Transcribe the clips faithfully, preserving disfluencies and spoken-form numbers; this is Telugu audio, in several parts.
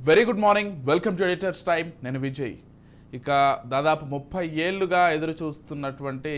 Very good morning, welcome to editors time. నేను విజయ్. ఇక దాదాపు ముప్పై ఏళ్ళుగా ఎదురు చూస్తున్నటువంటి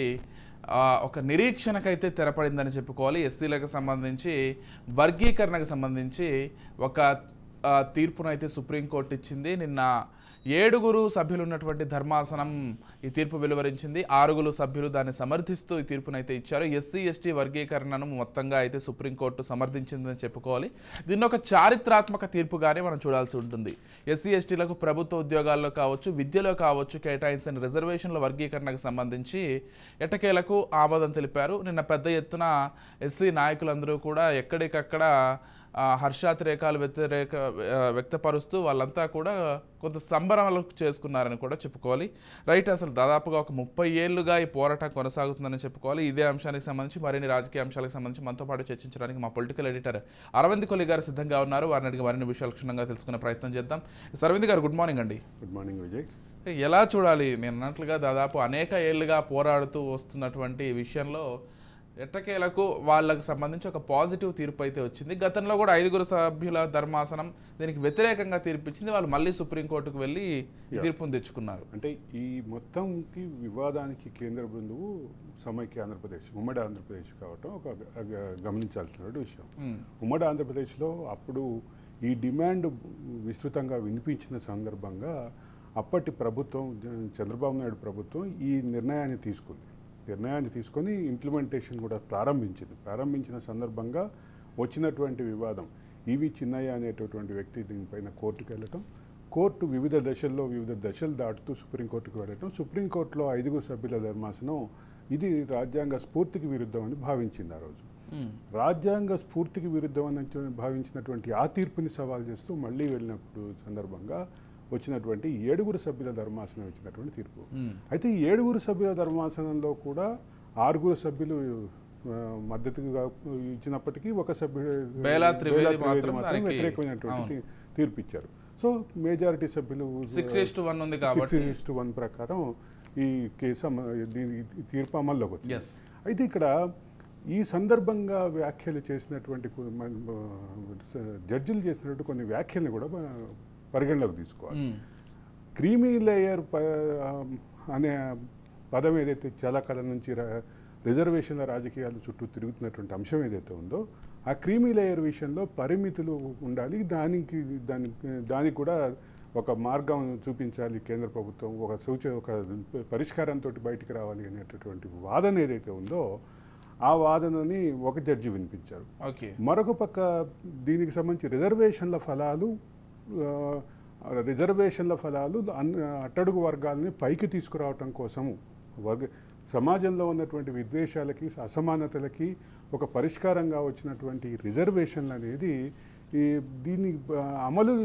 ఒక నిరీక్షణకైతే తెరపడిందని చెప్పుకోవాలి. ఎస్సీలకు సంబంధించి వర్గీకరణకు సంబంధించి ఒక తీర్పునైతే సుప్రీంకోర్టు ఇచ్చింది. నిన్న ఏడుగురు సభ్యులు ఉన్నటువంటి ధర్మాసనం ఈ తీర్పు వెలువరించింది. ఆరుగురు సభ్యులు దాన్ని సమర్థిస్తూ ఈ తీర్పునైతే ఇచ్చారు. ఎస్సీ ఎస్టీ వర్గీకరణను మొత్తంగా అయితే సుప్రీంకోర్టు సమర్థించిందని చెప్పుకోవాలి. దీన్ని ఒక చారిత్రాత్మక తీర్పుగానే మనం చూడాల్సి ఉంటుంది. ఎస్సీ ఎస్టీలకు ప్రభుత్వ ఉద్యోగాల్లో కావచ్చు, విద్యలో కావచ్చు కేటాయించిన రిజర్వేషన్ల వర్గీకరణకు సంబంధించి ఎట్టకేలకు ఆమోదం తెలిపారు. నిన్న పెద్ద ఎత్తున ఎస్సీ నాయకులందరూ కూడా ఎక్కడికక్కడ హర్షాతిరేకాలు వ్యతిరేక వ్యక్తపరుస్తూ వాళ్ళంతా కూడా కొంత సంబరాలు చేసుకున్నారని కూడా చెప్పుకోవాలి. రైట్, అసలు దాదాపుగా ఒక ముప్పై ఏళ్ళుగా ఈ పోరాటం కొనసాగుతుందని చెప్పుకోవాలి. ఇదే అంశానికి సంబంధించి మరిన్ని రాజకీయ అంశాలకు సంబంధించి మనతో పాటు చర్చించడానికి మా పొలిటికల్ ఎడిటర్ అరవింద్ కొలి గారు సిద్ధంగా ఉన్నారు. వారిని అడిగి మరిన్ని విషయాలు క్షుణ్ణంగా తెలుసుకునే ప్రయత్నం చేద్దాం. అరవింద్ గారు, గుడ్ మార్నింగ్ అండి. Good morning Vijay. ఎలా చూడాలి? నేను అన్నట్లుగా దాదాపు అనేక ఏళ్ళుగా పోరాడుతూ వస్తున్నటువంటి విషయంలో ఎట్టకేలకు వాళ్ళకు సంబంధించి ఒక పాజిటివ్ తీర్పు అయితే వచ్చింది. గతంలో కూడా ఐదుగురు సభ్యుల ధర్మాసనం దీనికి వ్యతిరేకంగా తీర్పిచ్చింది. వాళ్ళు మళ్ళీ సుప్రీంకోర్టుకు వెళ్ళి తీర్పును తెచ్చుకున్నారు. అంటే ఈ మొత్తంకి వివాదానికి కేంద్ర బిందువు సమైక్య ఆంధ్రప్రదేశ్, ఉమ్మడి ఆంధ్రప్రదేశ్ కావటం ఒక గమనించాల్సిన విషయం. ఉమ్మడి ఆంధ్రప్రదేశ్లో అప్పుడు ఈ డిమాండ్ విస్తృతంగా వినిపించిన సందర్భంగా అప్పటి ప్రభుత్వం, చంద్రబాబు నాయుడు ప్రభుత్వం ఈ నిర్ణయాన్ని తీసుకుంది. నిర్ణయాన్ని తీసుకొని ఇంప్లిమెంటేషన్ కూడా ప్రారంభించింది. ప్రారంభించిన సందర్భంగా వచ్చినటువంటి వివాదం, ఈవి చిన్నయ్య అనేటటువంటి వ్యక్తి దీనిపైన కోర్టుకు వెళ్ళటం, కోర్టు వివిధ దశల్లో వివిధ దశలు దాటుతూ సుప్రీంకోర్టుకు వెళ్ళటం, సుప్రీంకోర్టులో ఐదుగురు సభ్యుల ధర్మాసనం ఇది రాజ్యాంగ స్ఫూర్తికి విరుద్ధం అని భావించింది. ఆ రోజు రాజ్యాంగ స్ఫూర్తికి విరుద్ధం అని భావించినటువంటి ఆ తీర్పుని సవాల్ చేస్తూ మళ్ళీ వెళ్ళినప్పుడు సందర్భంగా వచ్చినటువంటి ఏడుగురు సభ్యుల ధర్మాసనం ఇచ్చినటువంటి తీర్పు. అయితే ఈ ఏడుగురు సభ్యుల ధర్మాసనంలో కూడా ఆరుగురు సభ్యులు మద్దతుగా ఇచ్చినప్పటికీ ఒక సభ్యుడు వ్యతిరేకమైనటువంటి తీర్పు ఇచ్చారు. సో మెజారిటీ సభ్యులు సిక్స్ ఈస్ట్ వన్ ఉంది సిక్స్ ఈస్ట్ వన్ ప్రకారం ఈ కేసు దీని తీర్పు అమల్లోకి వచ్చింది. అయితే ఇక్కడ ఈ సందర్భంగా వ్యాఖ్యలు చేసినటువంటి జడ్జిలు చేసినటువంటి కొన్ని వ్యాఖ్యల్ని కూడా పరిగణలోకి తీసుకోవాలి. క్రీమీ లేయర్ అనే పదం ఏదైతే చాలా కాలం నుంచి రిజర్వేషన్ల రాజకీయాల చుట్టూ తిరుగుతున్నటువంటి అంశం ఏదైతే ఉందో, ఆ క్రీమీ లేయర్ విషయంలో పరిమితులు ఉండాలి. దానికి దానికి దానికి కూడా ఒక మార్గం చూపించాలి కేంద్ర ప్రభుత్వం, ఒక సూచన ఒక పరిష్కారంతో బయటికి రావాలి అనేటటువంటి వాదన ఏదైతే ఉందో ఆ వాదనని ఒక జడ్జి వినిపించారు. మరొక పక్క దీనికి సంబంధించి రిజర్వేషన్ల ఫలాలు రిజర్వేషన్ల ఫలాలు అట్టడుగు వర్గాలని పైకి తీసుకురావటం కోసము, వర్గ సమాజంలో ఉన్నటువంటి విద్వేషాలకి అసమానతలకి ఒక పరిష్కారంగా వచ్చినటువంటి రిజర్వేషన్లు అనేది ఈ దీన్ని అమలు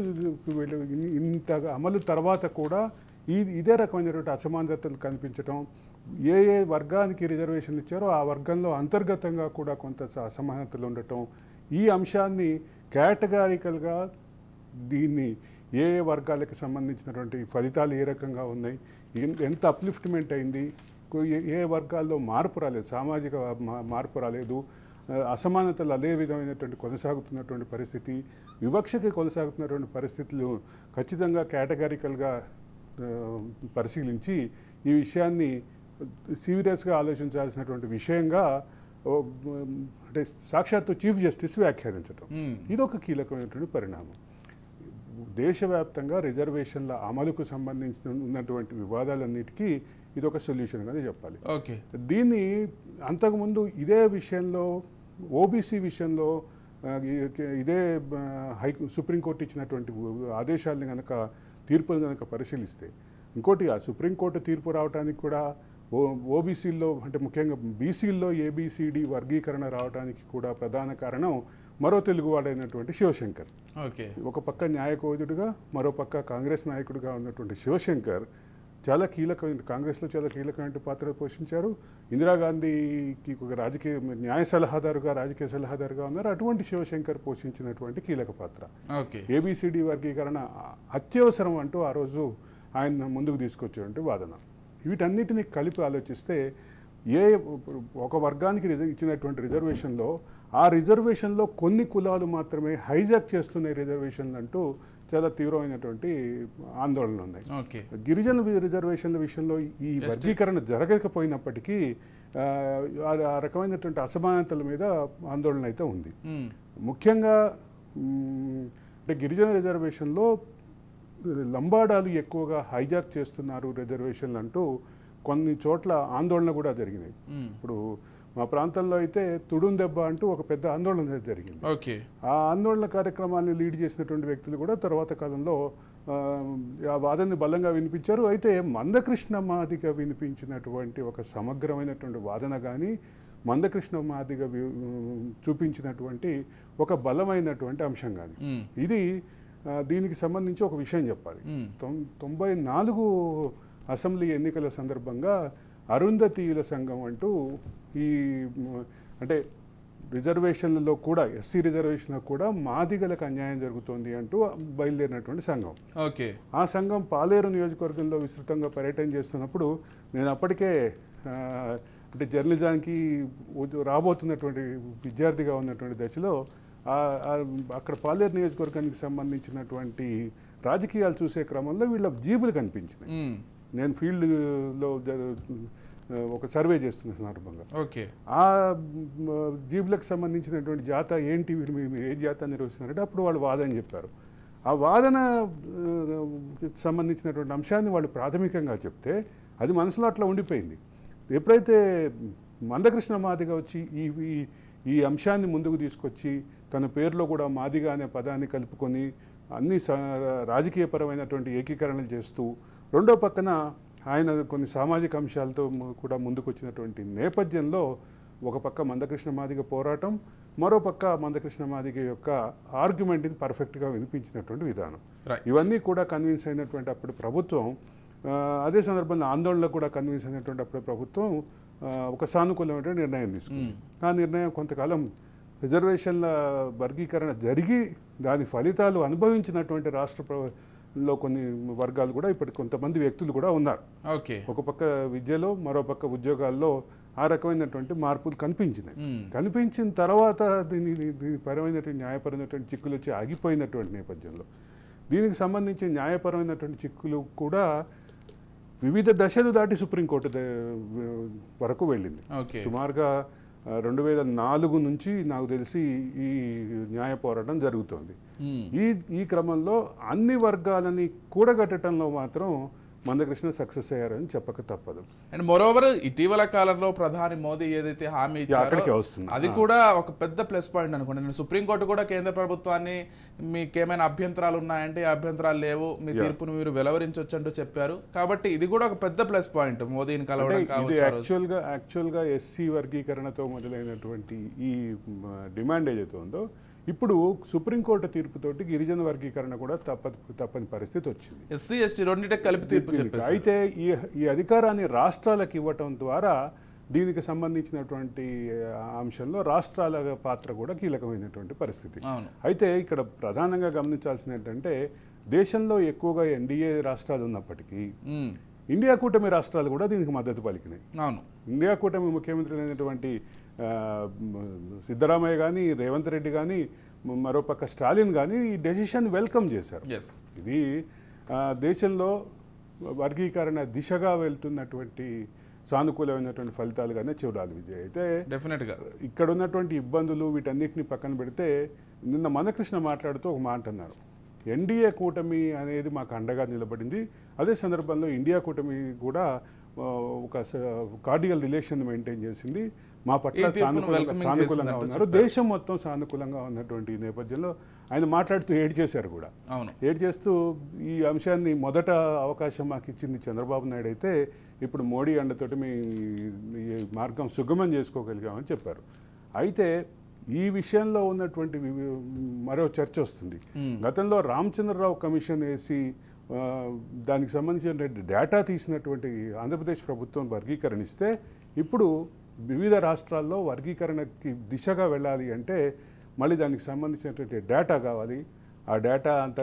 ఇంత అమలు తర్వాత కూడా ఈ ఇదే రకమైనటువంటి అసమానతలు కనిపించటం, ఏ ఏ వర్గానికి రిజర్వేషన్లు ఇచ్చారో ఆ వర్గంలో అంతర్గతంగా కూడా కొంత అసమానతలు ఉండటం, ఈ అంశాన్ని కేటగారికల్గా దీన్ని ఏ ఏ వర్గాలకు సంబంధించినటువంటి ఫలితాలు ఏ రకంగా ఉన్నాయి, ఎంత అప్లిఫ్ట్మెంట్ అయింది, ఏ వర్గాల్లో మార్పు రాలేదు, సామాజిక మార్పు రాలేదు, అసమానతలు అదే విధమైనటువంటి కొనసాగుతున్నటువంటి పరిస్థితి, వివక్షకి కొనసాగుతున్నటువంటి పరిస్థితులు ఖచ్చితంగా కేటగారికల్గా పరిశీలించి ఈ విషయాన్ని సీరియస్గా ఆలోచించాల్సినటువంటి విషయంగా అంటే సాక్షాత్తు చీఫ్ జస్టిస్ వ్యాఖ్యానించడం ఇదొక కీలకమైనటువంటి పరిణామం. దేశవ్యాప్తంగా రిజర్వేషన్ల అమలుకు సంబంధించిన ఉన్నటువంటి వివాదాలన్నిటికీ ఇదొక సొల్యూషన్గానే చెప్పాలి. ఓకే, దీన్ని అంతకుముందు ఇదే విషయంలో ఓబీసీ విషయంలో ఇదే హై సుప్రీంకోర్టు ఇచ్చినటువంటి ఆదేశాలని కనుక తీర్పును కనుక పరిశీలిస్తే, ఇంకోటి ఆ సుప్రీంకోర్టు తీర్పు రావడానికి కూడా ఓ ఓబీసీల్లో అంటే ముఖ్యంగా బీసీల్లో ఏబిసిడి వర్గీకరణ రావడానికి కూడా ప్రధాన కారణం మరో తెలుగువాడైనటువంటి శివశంకర్. ఓకే, ఒక పక్క న్యాయకోవిదుడుగా మరో పక్క కాంగ్రెస్ నాయకుడిగా ఉన్నటువంటి శివశంకర్ చాలా కీలకమైన కాంగ్రెస్లో చాలా కీలకమైన పాత్ర పోషించారు. ఇందిరాగాంధీకి ఒక రాజకీయ న్యాయ సలహాదారుగా రాజకీయ సలహాదారుగా ఉన్నారు. అటువంటి శివశంకర్ పోషించినటువంటి కీలక పాత్ర. ఏబిసిడి వర్గీకరణ అత్యవసరం అంటూ ఆ రోజు ఆయన ముందుకు తీసుకొచ్చేటువంటి వాదన. వీటన్నిటిని కలిపి ఆలోచిస్తే ఏ ఒక వర్గానికి ఇచ్చినటువంటి రిజర్వేషన్లో ఆ రిజర్వేషన్లో కొన్ని కులాలు మాత్రమే హైజాక్ చేస్తున్నాయి రిజర్వేషన్లు అంటూ చాలా తీవ్రమైనటువంటి ఆందోళనలు ఉన్నాయి. ఓకే. గిరిజన వి- రిజర్వేషన్ల విషయంలో ఈ వర్గీకరణ జరగకపోయినప్పటికీ ఆ, ఆ- ఆ రకమైనటువంటి అసమానతల మీద ఆందోళన అయితే ఉంది. మ్మ్. ముఖ్యంగా మ్, అంటే గిరిజన రిజర్వేషన్లో లంబాడాలు ఎక్కువగా హైజాక్ చేస్తున్నారు రిజర్వేషన్లు అంటూ కొన్ని చోట్ల ఆందోళన కూడా జరిగినాయి. మ్మ్. ఇప్పుడు మా ప్రాంతంలో అయితే తుడుం దెబ్బ అంటూ ఒక పెద్ద ఆందోళన జరిగింది. ఓకే. ఆ ఆందోళన కార్యక్రమాన్ని లీడ్ చేసినటువంటి వ్యక్తులు కూడా తర్వాత కాలంలో ఆ, ఆ వాదనని బలంగా వినిపించారు. అయితే మందకృష్ణ మాదిగ వినిపించినటువంటి ఒక సమగ్రమైనటువంటి వాదన కానీ మందకృష్ణ మాదిగ వి- చూపించినటువంటి ఒక బలమైనటువంటి అంశం కానీ మ్మ్. ఇది ఆ, దీనికి సంబంధించి ఒక విషయం చెప్పాలి. మ్మ్. తొం- తొంభై నాలుగు అసెంబ్లీ ఎన్నికల సందర్భంగా అరుంధతీయుల సంఘం అంటూ ఈ మ, అంటే రిజర్వేషన్లలో కూడా ఎస్సీ రిజర్వేషన్లో కూడా మాదిగలకు అన్యాయం జరుగుతోంది అంటూ బయలుదేరినటువంటి సంఘం. ఓకే. ఆ సంఘం పాలేరు నియోజకవర్గంలో విస్తృతంగా పర్యటన చేస్తున్నప్పుడు నేను అప్పటికే ఆ, అంటే జర్నలిజానికి ఉద్య- రాబోతున్నటువంటి విద్యార్థిగా ఉన్నటువంటి దశలో ఆ- ఆ అక్కడ పాలేరు నియోజకవర్గానికి సంబంధించినటువంటి రాజకీయాలు చూసే క్రమంలో వీళ్ళ జీబులు కనిపించినాయి. మ్మ్. నేను ఫీల్డ్లో ఒక సర్వే చేస్తున్న సందర్భంగా ఓకే. ఆ మ, జీబులకు సంబంధించినటువంటి జాత ఏంటి, వీరు మీ- మీరు ఏ జాత నిర్వహిస్తున్నారంటే అప్పుడు వాళ్ళు వాదన చెప్పారు. ఆ వాదన ఆ, సంబంధించినటువంటి అంశాన్ని వాళ్ళు ప్రాథమికంగా చెప్తే అది మనసులో అట్లా ఉండిపోయింది. ఎప్పుడైతే మందకృష్ణ మాదిగ వచ్చి ఈ ఈ- ఈ అంశాన్ని ముందుకు తీసుకొచ్చి తన పేరులో కూడా మాదిగ అనే పదాన్ని కలుపుకొని అన్ని స రాజకీయపరమైనటువంటి ఏకీకరణలు చేస్తూ రెండో పక్కన ఆయన కొన్ని సామాజిక అంశాలతో ము- కూడా ముందుకు వచ్చినటువంటి నేపథ్యంలో ఒక పక్క మందకృష్ణ మాదిగ పోరాటం, మరో పక్క మందకృష్ణ మాదిగ యొక్క ఆర్గ్యుమెంట్ని పర్ఫెక్ట్గా వినిపించినటువంటి విధానం, Right. ఇవన్నీ కూడా కన్విన్స్ అయినటువంటి అప్పుడు ప్రభుత్వం ఆ, అదే సందర్భంలో ఆందోళనలో కూడా కన్విన్స్ అయినటువంటి అప్పుడు ప్రభుత్వం ఆ, ఒక సానుకూలమైన నిర్ణయం తీసుకుంది. ఆ నిర్ణయం కొంతకాలం రిజర్వేషన్ల వర్గీకరణ జరిగి దాని ఫలితాలు అనుభవించినటువంటి రాష్ట్ర ప్ర- లో కొన్ని వర్గాలు కూడా ఇప్పటి కొంతమంది వ్యక్తులు కూడా ఉన్నారు. ఓకే. ఒక పక్క విద్యలో, మరో పక్క ఉద్యోగాల్లో ఆ రకమైనటువంటి మార్పులు కనిపించినాయి. మ్మ్. కనిపించిన తర్వాత దీని దీని పరమైనటువంటి న్యాయపరమైనటువంటి చిక్కులు వచ్చి ఆగిపోయినటువంటి నేపథ్యంలో దీనికి సంబంధించి న్యాయపరమైనటువంటి చిక్కులు కూడా వివిధ దశలు దాటి సుప్రీంకోర్టు ద- వరకు వెళ్ళింది. ఓకే. సుమారుగా ఆ, రెండు వేల నాలుగు నుంచి నాకు తెలిసి ఈ న్యాయ పోరాటం జరుగుతోంది. మ్మ్. ఈ ఈ క్రమంలో అన్ని వర్గాలని కూడగట్టడంలో మాత్రం మందకృష్ణ సక్సెస్ అయ్యారని చెప్పక తప్పదు. అండ్ మోరోవర్ ఇటీవల కాలంలో ప్రధాని మోదీ ఏదైతే హామీ ఇచ్చారో అక్కడికే వస్తున్నా. అది కూడా ఒక పెద్ద ప్లస్ పాయింట్ అనుకోండి. నేను సుప్రీంకోర్టు కూడా కేంద్ర ప్రభుత్వాన్ని మీకేమైనా అభ్యంతరాలు ఉన్నాయంటే ఆ అభ్యంతరాలు లేవు, మీ తీర్పును మీరు వెలువరించవచ్చు అంటూ చెప్పారు. కాబట్టి ఇది కూడా ఒక పెద్ద ప్లస్ పాయింట్ మోదీని కలవడం అంటే ఇది కావచ్చు. ఆ రోజు. యాక్చువల్గా యాక్చువల్గా ఎస్సీ వర్గీకరణతో మొదలైనటువంటి ఈ మ, డిమాండ్ ఏదైతే ఉందో ఇప్పుడు సుప్రీంకోర్టు తీర్పుతోటి గిరిజన వర్గీకరణ కూడా తప్ప తప్పని పరిస్థితి వచ్చింది. ఎస్సీ ఎస్టీ రెండింటి కలిపి తీర్పు చెప్పేసి అయితే ఈ ఈ అధికారాన్ని రాష్ట్రాలకు ఇవ్వటం ద్వారా దీనికి సంబంధించినటువంటి అంశంలో రాష్ట్రాల పాత్ర కూడా కీలకమైనటువంటి పరిస్థితి. అవును. అయితే ఇక్కడ ప్రధానంగా గమనించాల్సింది ఏంటంటే దేశంలో ఎక్కువగా ఎన్డీఏ రాష్ట్రాలు ఉన్నప్పటికీ మ్మ్. ఇండియా కూటమి రాష్ట్రాలు కూడా దీనికి మద్దతు పలికినాయి. అవును. ఇండియా కూటమి ముఖ్యమంత్రి అయినటువంటి ఆ, సిద్ధరామయ్య కానీ, రేవంత్ రెడ్డి కానీ, మరోపక్క స్టాలిన్ కానీ ఈ డెసిషన్ వెల్కమ్ చేశారు. ఎస్. ఇది ఆ, దేశంలో వర్గీకరణ దిశగా వెళ్తున్నటువంటి సానుకూలమైనటువంటి ఫలితాలుగానే చూడాలి విజయ్. అయితే డెఫినెట్ గా ఇక్కడ ఉన్నటువంటి ఇబ్బందులు వీటన్నిటిని పక్కన పెడితే నిన్న మనకృష్ణ మాట్లాడుతూ ఒక మాట అన్నారు. ఎన్డీఏ కూటమి అనేది మాకు అండగా నిలబడింది, అదే సందర్భంలో ఇండియా కూటమి కూడా ఆ, ఒక కార్డియల్ రిలేషన్ మెయింటైన్ చేసింది, మా పట్ల ఈ తీర్పును సానుకూలంగా welcoming సానుకూలంగా చేసిందంటూ ఉన్నారు, చెప్పారు. దేశం మొత్తం సానుకూలంగా ఉన్నటువంటి ఈ నేపథ్యంలో ఆయన మాట్లాడుతూ ఏడ్ చేశారు కూడా. అవును. ఏడ్ చేస్తూ ఈ అంశాన్ని మొదట అవకాశం మాకు ఇచ్చింది చంద్రబాబు నాయుడు అయితే ఇప్పుడు మోడీ అండతోటి మీ ఈ మార్గం సుగమం చేసుకోగలిగామని చెప్పారు. అయితే ఈ విషయంలో ఉన్నటువంటి వివి- మరో చర్చ వస్తుంది. మ్మ్. గతంలో రామచంద్రరావు కమిషన్ వేసి ఆ, దానికి సంబంధించిన డేటా తీసినటువంటి ఆంధ్రప్రదేశ్ ప్రభుత్వం వర్గీకరణిస్తే ఇప్పుడు వివిధ రాష్ట్రాల్లో వర్గీకరణకి దిశగా వెళ్ళాలి అంటే మళ్ళీ దానికి సంబంధించినటువంటి డేటా కావాలి. ఆ డేటా అంతా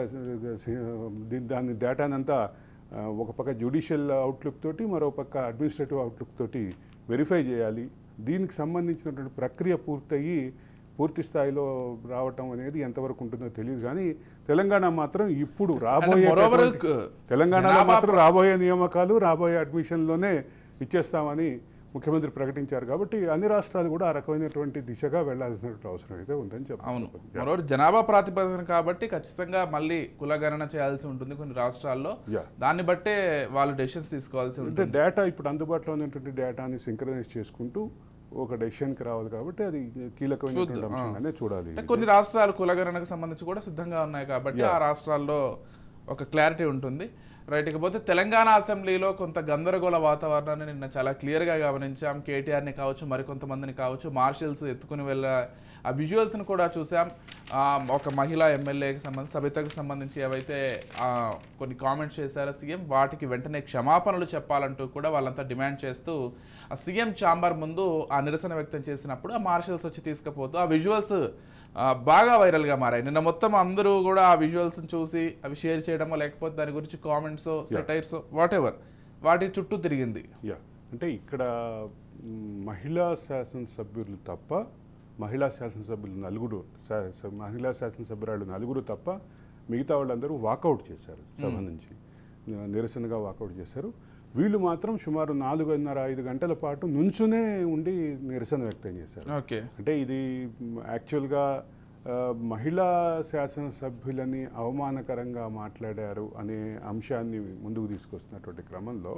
దీ- దాని డేటానంతా ఆ, ఒక పక్క జ్యుడిషియల్ అవుట్లుక్ తోటి, మరో పక్క అడ్మినిస్ట్రేటివ్ అవుట్లుక్ తోటి వెరిఫై చేయాలి. దీనికి సంబంధించినటువంటి ప్రక్రియ పూర్తయి పూర్తి స్థాయిలో రావటం అనేది ఎంతవరకు ఉంటుందో తెలియదు. కానీ తెలంగాణ మాత్రం ఇప్పుడు రాబోయే తెలంగాణలో మాత్రం రాబోయే నియామకాలు రాబోయే అడ్మిషన్లోనే ఇచ్చేస్తామని ముఖ్యమంత్రి ప్రకటించారు. కాబట్టి అన్ని రాష్ట్రాలు కూడా ఆ రకమైనటువంటి దిశగా వెళ్లాల్సిన అవసరం అయితే ఉందని చెప్పాను. మరోరు జనాభా ప్రాతిపదికన కాబట్టి ఖచ్చితంగా మళ్ళీ కులగణన చేయాల్సి ఉంటుంది కొన్ని రాష్ట్రాల్లో. దాన్ని బట్టే వాళ్ళు డెసిషన్స్ తీసుకోవాల్సి ఉంటుంది. అంటే డేటా ఇప్పుడు అందుబాటులో ఉన్నటువంటి డేటాని సింక్రనైజ్ చేసుకుంటూ ఒక డెసిషన్కి రావాలి. కాబట్టి అది కీలకమైనటువంటి అంశంగానే చూడాలి. కొన్ని రాష్ట్రాలు కులగణనకు సంబంధించి కూడా సిద్ధంగా ఉన్నాయి కాబట్టి ఆ రాష్ట్రాల్లో ఒక క్లారిటీ ఉంటుంది. రైట్. ఇకపోతే తెలంగాణ అసెంబ్లీలో కొంత గందరగోళ వాతావరణాన్ని నిన్న చాలా క్లియర్గా గమనించాం. కేటీఆర్ని కావచ్చు, మరికొంతమందిని కావచ్చు, మార్షల్స్ ఎత్తుకుని వెళ్ళ ఆ విజువల్స్ని కూడా చూసాం. ఒక మహిళా ఎమ్మెల్యేకి సంబంధించి సబితకు సంబంధించి ఏవైతే కొన్ని కామెంట్స్ చేశారో సీఎం, వాటికి వెంటనే క్షమాపణలు చెప్పాలంటూ కూడా వాళ్ళంతా డిమాండ్ చేస్తూ ఆ సీఎం ఛాంబర్ ముందు ఆ నిరసన వ్యక్తం చేసినప్పుడు ఆ మార్షల్స్ వచ్చి తీసుకుపోతూ ఆ విజువల్స్ బాగా వైరల్గా మారాయి. నిన్న మొత్తం అందరూ కూడా ఆ విజువల్స్ని చూసి అవి షేర్ చేయడమో లేకపోతే దాని గురించి కామెంట్స్, సెటైర్స్, వాట్ ఎవర్ వాటి చుట్టూ తిరిగింది. యా అంటే ఇక్కడ మహిళా శాసనసభ్యులు తప్ప మహిళా శాసనసభ్యులు నలుగురు మహిళా శాసనసభ్యురాలు నలుగురు తప్ప మిగతా వాళ్ళందరూ వాకౌట్ చేశారు. సభ నుంచి నిరసనగా వాకౌట్ చేశారు. వీళ్ళు మాత్రం సుమారు నాలుగున్నర ఐదు గంటల పాటు నుంచునే ఉండి నిరసన వ్యక్తం చేశారు. అంటే ఇది యాక్చువల్గా మహిళా శాసనసభ్యులని అవమానకరంగా మాట్లాడారు అనే అంశాన్ని ముందుకు తీసుకొస్తున్నటువంటి క్రమంలో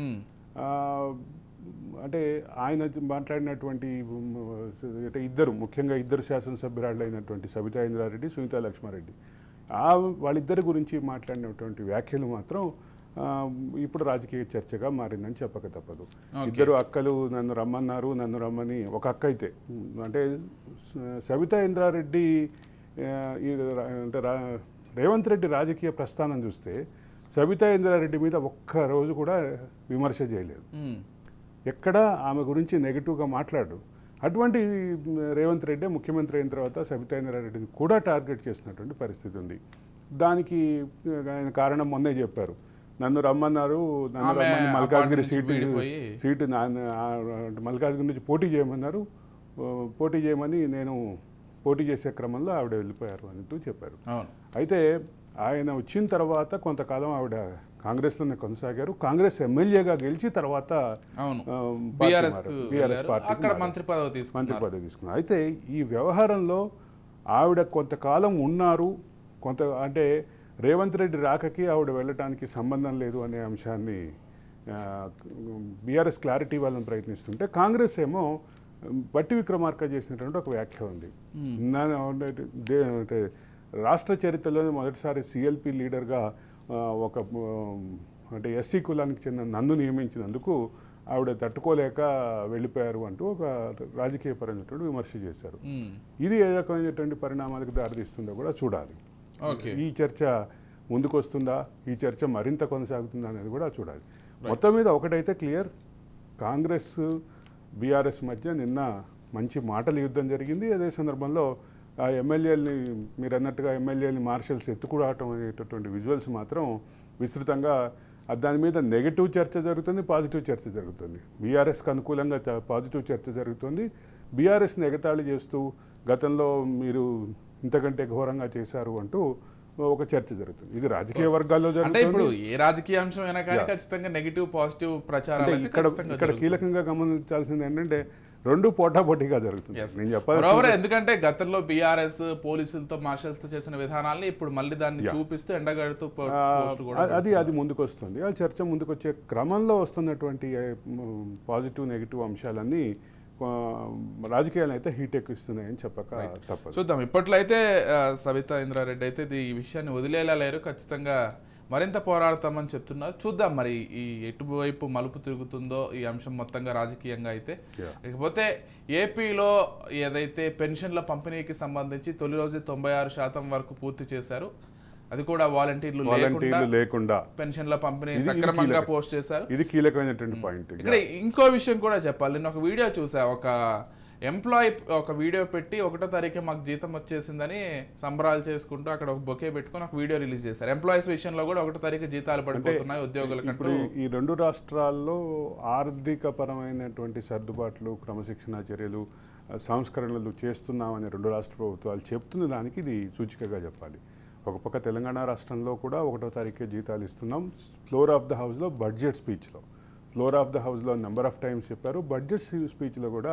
అంటే ఆయన మాట్లాడినటువంటి అంటే ఇద్దరు ముఖ్యంగా ఇద్దరు శాసనసభ్యురాళ్ళు అయినటువంటి సబితా ఇంద్రారెడ్డి, సునీతా లక్ష్మారెడ్డి, ఆ వాళ్ళిద్దరి గురించి మాట్లాడినటువంటి వ్యాఖ్యలు మాత్రం ఇప్పుడు రాజకీయ చర్చగా మారిందని చెప్పక తప్పదు. ఇద్దరు అక్కలు నన్ను రమ్మన్నారు, నన్ను రమ్మని ఒక అక్క అయితే అంటే సబితా ఇంద్రారెడ్డి అంటే రేవంత్ రెడ్డి రాజకీయ ప్రస్థానం చూస్తే సబితా ఇంద్రారెడ్డి మీద ఒక్క రోజు కూడా విమర్శ చేయలేదు. ఎక్కడ ఆమె గురించి నెగిటివ్గా మాట్లాడు. అటువంటి రేవంత్ రెడ్డి ముఖ్యమంత్రి అయిన తర్వాత సబితా ఇంద్రారెడ్డిని కూడా టార్గెట్ చేసినటువంటి పరిస్థితి ఉంది. దానికి ఆయన కారణం మొన్నే చెప్పారు, నన్ను రమ్మన్నారు, నన్ను రమ్మని మల్కాజ్గిరి సీటు సీటు మల్కాజ్గిరి నుంచి పోటీ చేయమన్నారు, పోటీ చేయమని నేను పోటీ చేసే క్రమంలో ఆవిడ వెళ్ళిపోయారు అంటూ చెప్పారు. అయితే ఆయన వచ్చిన తర్వాత కొంతకాలం ఆవిడ కాంగ్రెస్లోనే కొనసాగారు. కాంగ్రెస్ ఎమ్మెల్యేగా గెలిచి తర్వాత బీఆర్ఎస్ పార్టీ మంత్రి పదవి తీసుకున్నారు. అయితే ఈ వ్యవహారంలో ఆవిడ కొంతకాలం ఉన్నారు, కొంత అంటే రేవంత్ రెడ్డి రాకకి ఆవిడ వెళ్ళటానికి సంబంధం లేదు అనే అంశాన్ని బీఆర్ఎస్ క్లారిటీ వాళ్ళని ప్రయత్నిస్తుంటే కాంగ్రెస్ ఏమో బట్టి విక్రమార్క చేసినటువంటి ఒక వ్యాఖ్య ఉంది. అంటే రాష్ట్ర చరిత్రలోనే మొదటిసారి సిఎల్పి లీడర్గా ఒక అంటే ఎస్సీ కులానికి చెందిన నన్ను నియమించినందుకు ఆవిడ తట్టుకోలేక వెళ్ళిపోయారు అంటూ ఒక రాజకీయపరమైనటువంటి విమర్శ చేశారు. ఇది ఏ రకమైనటువంటి పరిణామాలకు దారితీస్తుందో కూడా చూడాలి. ఈ చర్చ ముందుకు వస్తుందా, ఈ చర్చ మరింత కొనసాగుతుందా అనేది కూడా చూడాలి. మొత్తం మీద ఒకటైతే క్లియర్, కాంగ్రెస్ బీఆర్ఎస్ మధ్య నిన్న మంచి మాటల యుద్ధం జరిగింది. అదే సందర్భంలో ఆ ఎమ్మెల్యేలని మీరు అన్నట్టుగా ఎమ్మెల్యేలని మార్షల్స్ ఎత్తుకురావటం అనేటటువంటి విజువల్స్ మాత్రం విస్తృతంగా దాని మీద నెగిటివ్ చర్చ జరుగుతుంది, పాజిటివ్ చర్చ జరుగుతుంది. బీఆర్ఎస్కి అనుకూలంగా పాజిటివ్ చర్చ జరుగుతుంది. బీఆర్ఎస్ని ఎగతాళి చేస్తూ గతంలో మీరు ఇంతకంటే ఘోరంగా చేశారు అంటూ ఒక చర్చ జరుగుతుంది. ఇది రాజకీయ వర్గాల్లో జరుగుతుంది. ఇప్పుడు ఏ రాజకీయ అంశం అయినా కానీ ఖచ్చితంగా నెగిటివ్ పాజిటివ్ ప్రచారాలు ఇక్కడ ఇక్కడ కీలకంగా గమనించాల్సింది ఏంటంటే రెండు పోటాపోటీగా జరుగుతుంది. నేను చెప్పాలి ఎందుకంటే గతంలో బీఆర్ఎస్ పోలీసులతో మార్షల్స్ తో చేసిన విధానాన్ని ఇప్పుడు మళ్ళీ దాన్ని చూపిస్తూ ఎండగడుతూ అది అది ముందుకు వస్తుంది. ఆ చర్చ ముందుకు వచ్చే క్రమంలో వస్తున్నటువంటి పాజిటివ్ నెగిటివ్ అంశాలన్నీ రాజకీయాలు అయితే హీట్ ఎక్కిస్తున్నాయని చెప్పక తప్పదు. చూద్దాం. ఇప్పట్లో అయితే సబితా ఇంద్రారెడ్డి అయితే ఈ విషయాన్ని వదిలేలా లేరు, ఖచ్చితంగా మరింత పోరాడతామని చెప్తున్నారు. చూద్దాం మరి ఈ ఎటువైపు మలుపు తిరుగుతుందో ఈ అంశం మొత్తంగా రాజకీయంగా అయితే. ఇకపోతే ఏపీలో ఏదైతే పెన్షన్ల పంపిణీకి సంబంధించి తొలి రోజు తొంభై ఆరు శాతం వరకు పూర్తి చేశారు. అది కూడా వాలంటీర్లు లేకుండా పెన్షన్ల పంపిణీ సక్రమంగా పోస్ట్ చేశారు. ఇది కీలకమైనటువంటి పాయింట్. ఇక్కడ ఇంకో విషయం కూడా చెప్పాలి. నేను ఒక వీడియో చూసా, ఒక ఎంప్లాయీ ఒక వీడియో పెట్టి ఒకటో తారీఖు మాకు జీతం వచ్చేసిందని సంబరాలు చేసుకుంటూ అక్కడ ఒక బొకే పెట్టుకుని ఒక వీడియో రిలీజ్ చేశారు. ఎంప్లాయీస్ విషయంలో కూడా ఒకటో తారీఖు జీతాలు పడిపోతున్నాయి ఉద్యోగులకు. ఈ రెండు రాష్ట్రాల్లో ఆర్థిక పరమైనటువంటి సర్దుబాట్లు, క్రమశిక్షణ చర్యలు సంస్కరణలు చేస్తున్నామని రెండు రాష్ట్ర ప్రభుత్వాలు చెప్తున్న దానికి ఇది సూచికగా చెప్పాలి. ఒక పక్క తెలంగాణ రాష్ట్రంలో కూడా ఒకటో తారీఖే జీతాలు ఇస్తున్నాం. ఫ్లోర్ ఆఫ్ ద హౌస్లో బడ్జెట్ స్పీచ్లో ఫ్లోర్ ఆఫ్ ద హౌస్లో నెంబర్ ఆఫ్ టైమ్స్ చెప్పారు. బడ్జెట్ స్పీచ్లో కూడా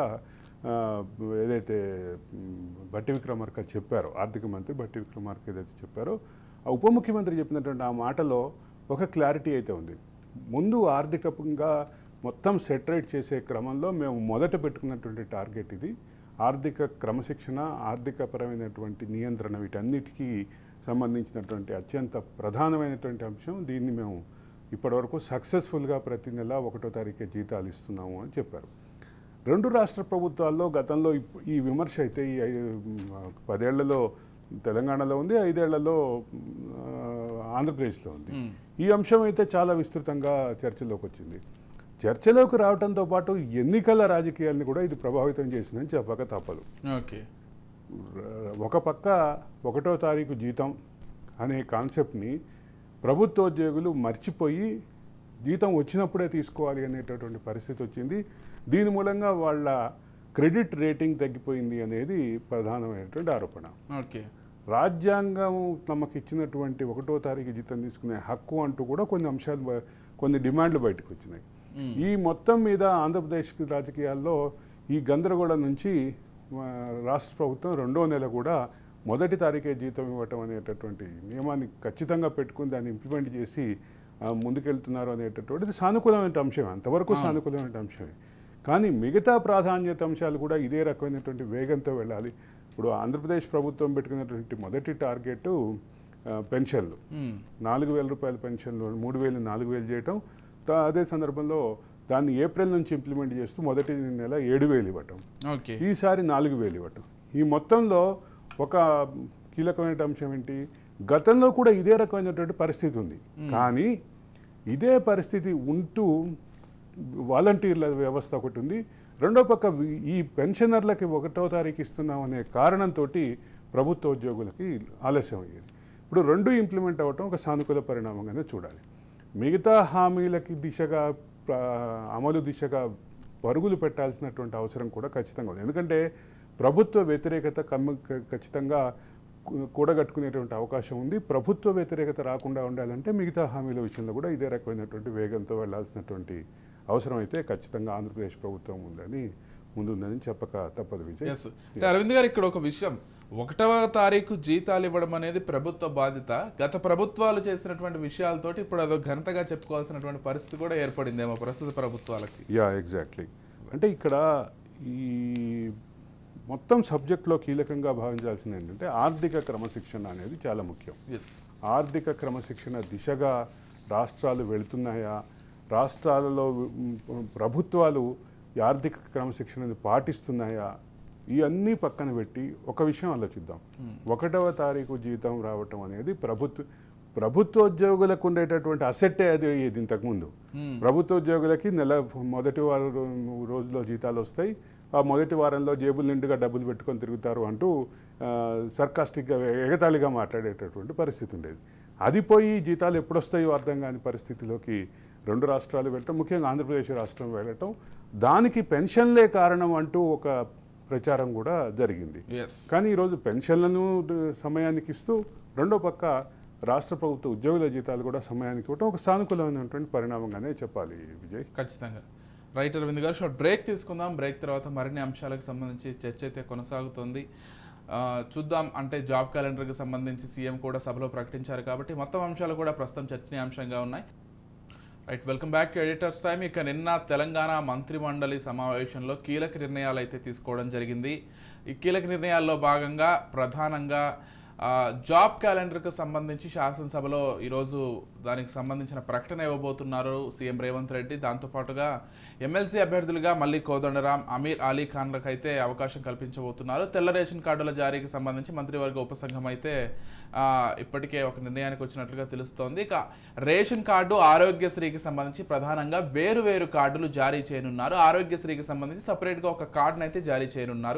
ఏదైతే భట్టి విక్రమార్క చెప్పారో, ఆర్థిక మంత్రి భట్టి విక్రమార్క ఏదైతే చెప్పారో, ఆ ఉప ముఖ్యమంత్రి చెప్పినటువంటి ఆ మాటలో ఒక క్లారిటీ అయితే ఉంది. ముందు ఆర్థికంగా మొత్తం సెటరేట్ చేసే క్రమంలో మేము మొదట పెట్టుకున్నటువంటి టార్గెట్ ఇది. ఆర్థిక క్రమశిక్షణ, ఆర్థికపరమైనటువంటి నియంత్రణ, వీటన్నిటికీ సంబంధించినటువంటి అత్యంత ప్రధానమైనటువంటి అంశం. దీన్ని మేము ఇప్పటివరకు సక్సెస్ఫుల్గా ప్రతి నెల ఒకటో తారీఖే జీతాలు ఇస్తున్నాము అని చెప్పారు. రెండు రాష్ట్ర ప్రభుత్వాల్లో గతంలో ఈ విమర్శ అయితే ఈ పదేళ్లలో తెలంగాణలో ఉంది, ఐదేళ్లలో ఆంధ్రప్రదేశ్లో ఉంది. ఈ అంశం అయితే చాలా విస్తృతంగా చర్చలోకి వచ్చింది. చర్చలోకి రావడంతో పాటు ఎన్నికల రాజకీయాలను కూడా ఇది ప్రభావితం చేసిందని చెప్పక తప్పదు. ఓకే, ఒక పక్క ఒకటో తారీఖు జీతం అనే కాన్సెప్ట్ని ప్రభుత్వోద్యోగులు మర్చిపోయి జీతం వచ్చినప్పుడే తీసుకోవాలి అనేటటువంటి పరిస్థితి వచ్చింది. దీని మూలంగా వాళ్ళ క్రెడిట్ రేటింగ్ తగ్గిపోయింది అనేది ప్రధానమైనటువంటి ఆరోపణ. ఓకే, రాజ్యాంగం తమకు ఇచ్చినటువంటి ఒకటో తారీఖు జీతం తీసుకునే హక్కు అంటూ కూడా కొన్ని అంశాలు, కొన్ని డిమాండ్లు బయటకు వచ్చినాయి. ఈ మొత్తం మీద ఆంధ్రప్రదేశ్ రాజకీయాల్లో ఈ గందరగోళం నుంచి రాష్ట్ర ప్రభుత్వం రెండో నెల కూడా మొదటి తారీఖే జీతం ఇవ్వటం అనేటటువంటి నియమాన్ని ఖచ్చితంగా పెట్టుకుని దాన్ని ఇంప్లిమెంట్ చేసి ముందుకెళ్తున్నారు అనేటటువంటిది సానుకూలమైన అంశమే, అంతవరకు సానుకూలమైన అంశమే. కానీ మిగతా ప్రాధాన్యత అంశాలు కూడా ఇదే రకమైనటువంటి వేగంతో వెళ్ళాలి. ఇప్పుడు ఆంధ్రప్రదేశ్ ప్రభుత్వం పెట్టుకున్నటువంటి మొదటి టార్గెట్ పెన్షన్లు, నాలుగు వేల రూపాయల పెన్షన్లు మూడు వేలు నాలుగు వేలు చేయటం. అదే సందర్భంలో దాన్ని ఏప్రిల్ నుంచి ఇంప్లిమెంట్ చేస్తూ మొదటి నెల ఏడు వేలు ఇవ్వటం, ఈసారి నాలుగు వేలు ఇవ్వటం. ఈ మొత్తంలో ఒక కీలకమైన అంశం ఏంటి, గతంలో కూడా ఇదే రకమైనటువంటి పరిస్థితి ఉంది. కానీ ఇదే పరిస్థితి ఉంటూ వాలంటీర్ల వ్యవస్థ ఒకటి ఉంది. రెండో పక్క ఈ పెన్షనర్లకి ఒకటో తారీఖు ఇస్తున్నాం అనే కారణంతో ప్రభుత్వ ఉద్యోగులకి ఆలస్యం అయ్యేది. ఇప్పుడు రెండు ఇంప్లిమెంట్ అవ్వటం ఒక సానుకూల పరిణామంగానే చూడాలి. మిగతా హామీలకి దిశగా, అమలు దిశగా పరుగులు పెట్టాల్సినటువంటి అవసరం కూడా ఖచ్చితంగా ఉంది. ఎందుకంటే ప్రభుత్వ వ్యతిరేకత కమ్మ ఖచ్చితంగా కూడగట్టుకునేటువంటి అవకాశం ఉంది. ప్రభుత్వ వ్యతిరేకత రాకుండా ఉండాలంటే మిగతా హామీల విషయంలో కూడా ఇదే రకమైనటువంటి వేగంతో వెళ్లాల్సినటువంటి అవసరం అయితే ఖచ్చితంగా ఆంధ్రప్రదేశ్ ప్రభుత్వం ఉందని ముందుందని చెప్పక తప్పదు. విజయ్, అరవింద్ గారు, ఇక్కడ ఒక విషయం, ఒకటవ తారీఖు జీతాలు ఇవ్వడం అనేది ప్రభుత్వ బాధ్యత. గత ప్రభుత్వాలు చేసినటువంటి విషయాలతోటి ఇప్పుడు అదో ఘనతగా చెప్పుకోవాల్సినటువంటి పరిస్థితి కూడా ఏర్పడిందేమో ప్రస్తుత ప్రభుత్వాలకి. Yeah, exactly. అంటే ఇక్కడ ఈ మొత్తం సబ్జెక్ట్లో కీలకంగా భావించాల్సింది ఏంటంటే ఆర్థిక క్రమశిక్షణ అనేది చాలా ముఖ్యం. ఆర్థిక క్రమశిక్షణ దిశగా రాష్ట్రాలు వెళుతున్నాయా, రాష్ట్రాలలో ప్రభుత్వాలు ఈ ఆర్థిక క్రమశిక్షణను పాటిస్తున్నాయా, ఇవన్నీ పక్కన పెట్టి ఒక విషయం ఆలోచిద్దాం. ఒకటవ తారీఖు జీతం రావటం అనేది ప్రభుత్వ ప్రభుత్వోద్యోగులకు ఉండేటటువంటి అసెట్టే అది. ఇది ఇంతకుముందు ప్రభుత్వోద్యోగులకి నెల మొదటి వారం రోజులో జీతాలు వస్తాయి, ఆ మొదటి వారంలో జేబులు నిండుగా డబ్బులు పెట్టుకొని తిరుగుతారు అంటూ సర్కాస్టిక్గా ఎగతాళిగా మాట్లాడేటటువంటి పరిస్థితి ఉండేది. అది పోయి జీతాలు ఎప్పుడు వస్తాయో అర్థం కాని పరిస్థితిలోకి రెండు రాష్ట్రాలు వెళ్ళటం, ముఖ్యంగా ఆంధ్రప్రదేశ్ రాష్ట్రం వెళ్ళటం, దానికి పెన్షన్లే కారణం అంటూ ఒక ప్రచారం కూడా జరిగింది. కానీ ఈరోజు పెన్షన్లను సమయానికి ఇస్తూ రెండో పక్క రాష్ట్ర ప్రభుత్వ ఉద్యోగుల జీతాలు కూడా సమయానికి ఇవ్వటం ఒక సానుకూలమైనటువంటి పరిణామంగానే చెప్పాలి. విజయ్, ఖచ్చితంగా రైట్. అరవింద్ గారు, షార్ట్ బ్రేక్ తీసుకుందాం. బ్రేక్ తర్వాత మరిన్ని అంశాలకు సంబంధించి చర్చ అయితే కొనసాగుతుంది. చూద్దాం, అంటే జాబ్ క్యాలెండర్కి సంబంధించి సీఎం కూడా సభలో ప్రకటించారు కాబట్టి మొత్తం అంశాలు కూడా ప్రస్తుతం చర్చనీయాంశంగా ఉన్నాయి. Right, welcome back to editors time. ఇక నిన్న తెలంగాణ మంత్రిమండలి సమావేశంలో కీలక నిర్ణయాలు అయితే తీసుకోవడం జరిగింది. ఈ కీలక నిర్ణయాల్లో భాగంగా ప్రధానంగా జాబ్ క్యాలెండర్కి సంబంధించి శాసనసభలో ఈరోజు దానికి సంబంధించిన ప్రకటన ఇవ్వబోతున్నారు సీఎం రేవంత్ రెడ్డి. దాంతోపాటుగా ఎమ్మెల్సీ అభ్యర్థులుగా మళ్ళీ కోదండరాం, అమీర్ అలీ ఖాన్లకు అయితే అవకాశం కల్పించబోతున్నారు. తెల్ల రేషన్ కార్డుల జారీకి సంబంధించి మంత్రివర్గ ఉపసంఘం అయితే ఇప్పటికే ఒక నిర్ణయానికి వచ్చినట్లుగా తెలుస్తోంది. ఇక రేషన్ కార్డు, ఆరోగ్యశ్రీకి సంబంధించి ప్రధానంగా వేరు వేరు కార్డులు జారీ చేయనున్నారు. ఆరోగ్యశ్రీకి సంబంధించి సపరేట్గా ఒక కార్డును అయితే జారీ చేయనున్నారు.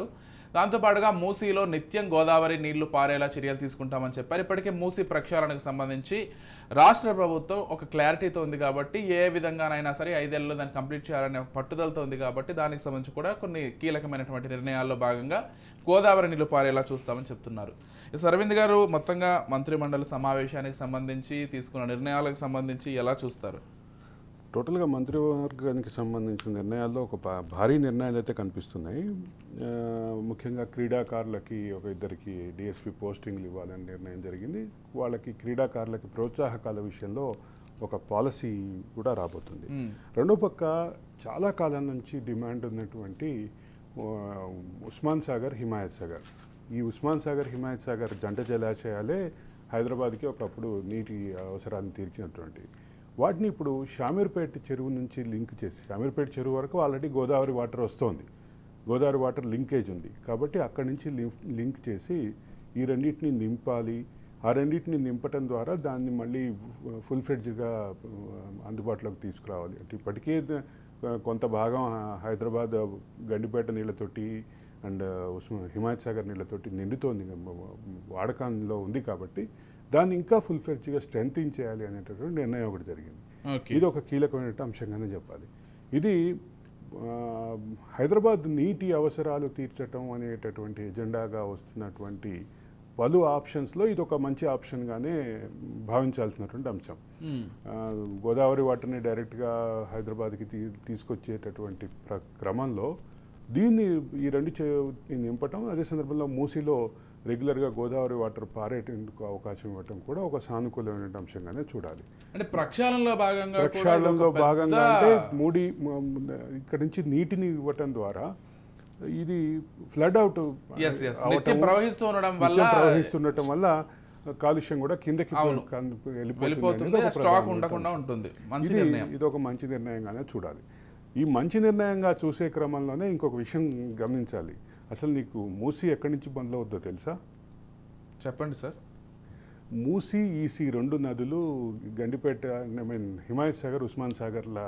దాంతోపాటుగా మూసీలో నిత్యం గోదావరి నీళ్లు పారేలా చర్యలు తీసుకుంటామని చెప్పారు. ఇప్పటికే మూసీ ప్రక్షాళనకు సంబంధించి రాష్ట్ర ప్రభుత్వం ఒక క్లారిటీతో ఉంది కాబట్టి ఏ విధంగానైనా సరే ఐదేళ్లలో దాన్ని కంప్లీట్ చేయాలనే పట్టుదలతో ఉంది కాబట్టి దానికి సంబంధించి కూడా కొన్ని కీలకమైనటువంటి నిర్ణయాల్లో భాగంగా గోదావరి నీళ్లు పారేలా చూస్తామని చెప్తున్నారు. అరవింద్ గారు మొత్తంగా మంత్రిమండలి సమావేశానికి సంబంధించి తీసుకున్న నిర్ణయాలకు సంబంధించి ఎలా చూస్తారు? టోటల్గా మంత్రివర్గానికి సంబంధించిన నిర్ణయాల్లో ఒక భారీ నిర్ణయాలు అయితే కనిపిస్తున్నాయి. ముఖ్యంగా క్రీడాకారులకి ఒక ఇద్దరికి డిఎస్పి పోస్టింగ్లు ఇవ్వాలని నిర్ణయం జరిగింది. వాళ్ళకి క్రీడాకారులకి ప్రోత్సాహకాల విషయంలో ఒక పాలసీ కూడా రాబోతుంది. రెండో పక్క చాలా కాలం నుంచి డిమాండ్ ఉన్నటువంటి ఉస్మాన్ సాగర్, హిమాయత్ సాగర్, ఈ ఉస్మాన్ సాగర్, హిమాయత్ సాగర్ జంట జలాశయాలే హైదరాబాద్కి ఒకప్పుడు నీటి అవసరాన్ని తీర్చినటువంటి వాటిని ఇప్పుడు షామీర్పేట చెరువు నుంచి లింక్ చేసి, షామీర్పేట చెరువు వరకు ఆల్రెడీ గోదావరి వాటర్ వస్తోంది, గోదావరి వాటర్ లింకేజ్ ఉంది కాబట్టి అక్కడి నుంచి లింక్ చేసి ఈ రెండింటిని నింపాలి. ఆ రెండింటిని నింపటం ద్వారా దాన్ని మళ్ళీ ఫుల్ ఫ్లెడ్జ్గా అందుబాటులోకి తీసుకురావాలి. అంటే ఇప్పటికే కొంత భాగం హైదరాబాద్ గండిపేట నీళ్ళతోటి అండ్ ఉస్మా హిమాయత్ సాగర్ నీళ్ళతోటి నిండుతోంది, వాడకంలో ఉంది కాబట్టి దాన్ని ఇంకా ఫుల్ ఫ్లెడ్జ్గా స్ట్రెంథింగ్ చేయాలి అనేటటువంటి నిర్ణయం ఒకటి జరిగింది. ఇది ఒక కీలకమైన అంశంగానే చెప్పాలి. ఇది హైదరాబాద్ నీటి అవసరాలు తీర్చడం అనేటటువంటి ఎజెండాగా వస్తున్నటువంటి పలు ఆప్షన్స్లో ఇది ఒక మంచి ఆప్షన్గానే భావించాల్సినటువంటి అంశం. గోదావరి వాటర్ని డైరెక్ట్గా హైదరాబాద్కి తీ తీసుకొచ్చేటటువంటి ప్ర క్రమంలో దీన్ని ఈ రెండు చే నింపటం, అదే సందర్భంలో మూసీలో రెగ్యులర్గా గోదావరి వాటర్ పారేటందుకు అవకాశం ఇవ్వటం కూడా ఒక సానుకూలమైన అంశంగానే చూడాలి. అంటే ప్రక్షాళనలో భాగంగా ప్రక్షాళనలో భాగంగా అంటే మూడి ఇక్కడ నుంచి నీటిని ఇవ్వటం ద్వారా ఇది ఫ్లడ్ అవుట్ ప్రవహిస్తుండటం వల్ల కాలుష్యం కూడా కిందకి వెళ్ళిపోతుంది. ఇది ఒక మంచి నిర్ణయంగానే చూడాలి. ఈ మంచి నిర్ణయంగా చూసే క్రమంలోనే ఇంకొక విషయం గమనించాలి. అసలు నీకు మూసీ ఎక్కడి నుంచి మొదలవుద్దో తెలుసా? చెప్పండి సార్. మూసీ, ఈసీ రెండు నదులు గండిపేట, ఐ మీన్ హిమాయత్ సాగర్, ఉస్మాన్ సాగర్ల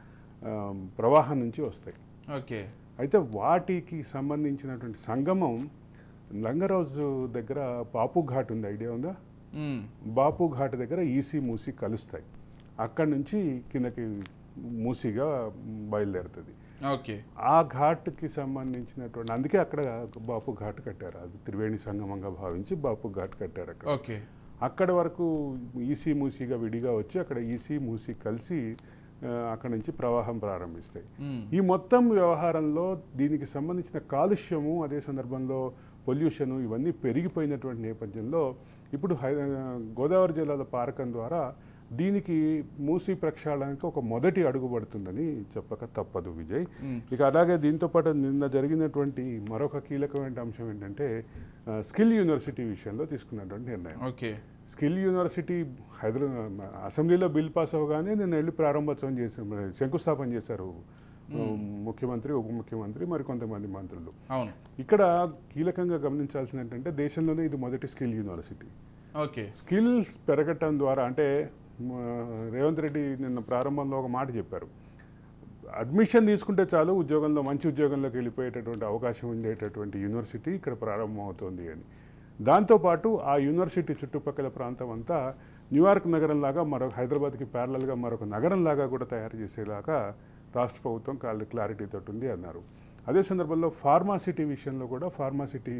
ప్రవాహం నుంచి వస్తాయి. ఓకే. అయితే వాటికి సంబంధించినటువంటి సంగమం లంగరోజు దగ్గర బాపు ఘాట్ ఉంది, ఐడియా ఉందా? బాపు ఘాట్ దగ్గర ఈసీ, మూసీ కలుస్తాయి. అక్కడి నుంచి కిందకి మూసీగా బయలుదేరుతుంది. ఓకే. ఆ ఘాట్కి సంబంధించినటువంటి, అందుకే అక్కడ బాపు ఘాట్ కట్టారు. అది త్రివేణి సంగమంగా భావించి బాపు ఘాట్ కట్టారు అక్కడ. ఓకే. అక్కడ వరకు ఈసీ, మూసీగా విడిగా వచ్చి అక్కడ ఈసీ, మూసీ కలిసి అక్కడ నుంచి ప్రవాహం ప్రారంభిస్తాయి. ఈ మొత్తం వ్యవహారంలో దీనికి సంబంధించిన కాలుష్యము, అదే సందర్భంలో పొల్యూషను ఇవన్నీ పెరిగిపోయినటువంటి నేపథ్యంలో ఇప్పుడు హై గోదావరి జిల్లాల పారకం ద్వారా దీనికి మూసీ ప్రక్షాళనకి ఒక మొదటి అడుగు పడుతుందని చెప్పక తప్పదు విజయ్. ఇక అలాగే దీంతో పాటు నిన్న జరిగినటువంటి మరొక కీలకమైన అంశం ఏంటంటే స్కిల్ యూనివర్సిటీ విషయంలో తీసుకున్నటువంటి నిర్ణయం. ఓకే. స్కిల్ యూనివర్సిటీ హైదరాబాద్ అసెంబ్లీలో బిల్ పాస్ అవగానే నిన్న వెళ్ళి ప్రారంభోత్సవం చేసి శంకుస్థాపన చేశారు ముఖ్యమంత్రి, ఉప ముఖ్యమంత్రి, మరి కొంతమంది మంత్రులు. ఇక్కడ కీలకంగా గమనించాల్సింది ఏంటంటే దేశంలోనే ఇది మొదటి స్కిల్ యూనివర్సిటీ. ఓకే. స్కిల్స్ పెరగటం ద్వారా అంటే రేవంత్ రెడ్డి నిన్న ప్రారంభంలో ఒక మాట చెప్పారు, అడ్మిషన్ తీసుకుంటే చాలు ఉద్యోగంలో మంచి ఉద్యోగంలోకి వెళ్ళిపోయేటటువంటి అవకాశం ఉండేటటువంటి యూనివర్సిటీ ఇక్కడ ప్రారంభం అవుతుంది అని. దాంతోపాటు ఆ యూనివర్సిటీ చుట్టుపక్కల ప్రాంతం అంతా న్యూయార్క్ నగరంలాగా మరొక హైదరాబాద్కి ప్యారలల్గా మరొక నగరంలాగా కూడా తయారు చేసేలాగా రాష్ట్ర ప్రభుత్వం క్లారిటీతో ఉంది అన్నారు. అదే సందర్భంలో ఫార్మాసిటీ విషయంలో కూడా ఫార్మాసిటీ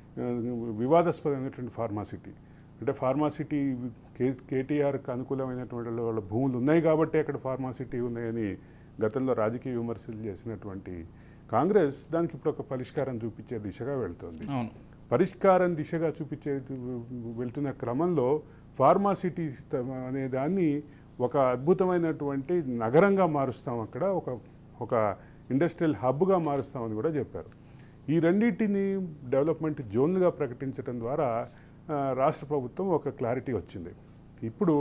వివాదాస్పదమైనటువంటి ఫార్మాసిటీ అంటే ఫార్మాసిటీ కే కేటీఆర్కి అనుకూలమైనటువంటి వాళ్ళ భూములు ఉన్నాయి కాబట్టి అక్కడ ఫార్మాసిటీ ఉన్నాయని గతంలో రాజకీయ విమర్శలు చేసినటువంటి కాంగ్రెస్ దానికి ఇప్పుడు ఒక పరిష్కారం చూపించే దిశగా వెళ్తుంది. పరిష్కారం దిశగా చూపించే వెళ్తున్న క్రమంలో ఫార్మాసిటీ అనే దాన్ని ఒక అద్భుతమైనటువంటి నగరంగా మారుస్తాం, అక్కడ ఒక ఒక ఇండస్ట్రియల్ హబ్గా మారుస్తామని కూడా చెప్పారు. ఈ రెండింటిని డెవలప్మెంట్ జోన్లుగా ప్రకటించడం ద్వారా రాష్ట్ర ప్రభుత్వం ఒక క్లారిటీ వచ్చింది. ఇప్పుడు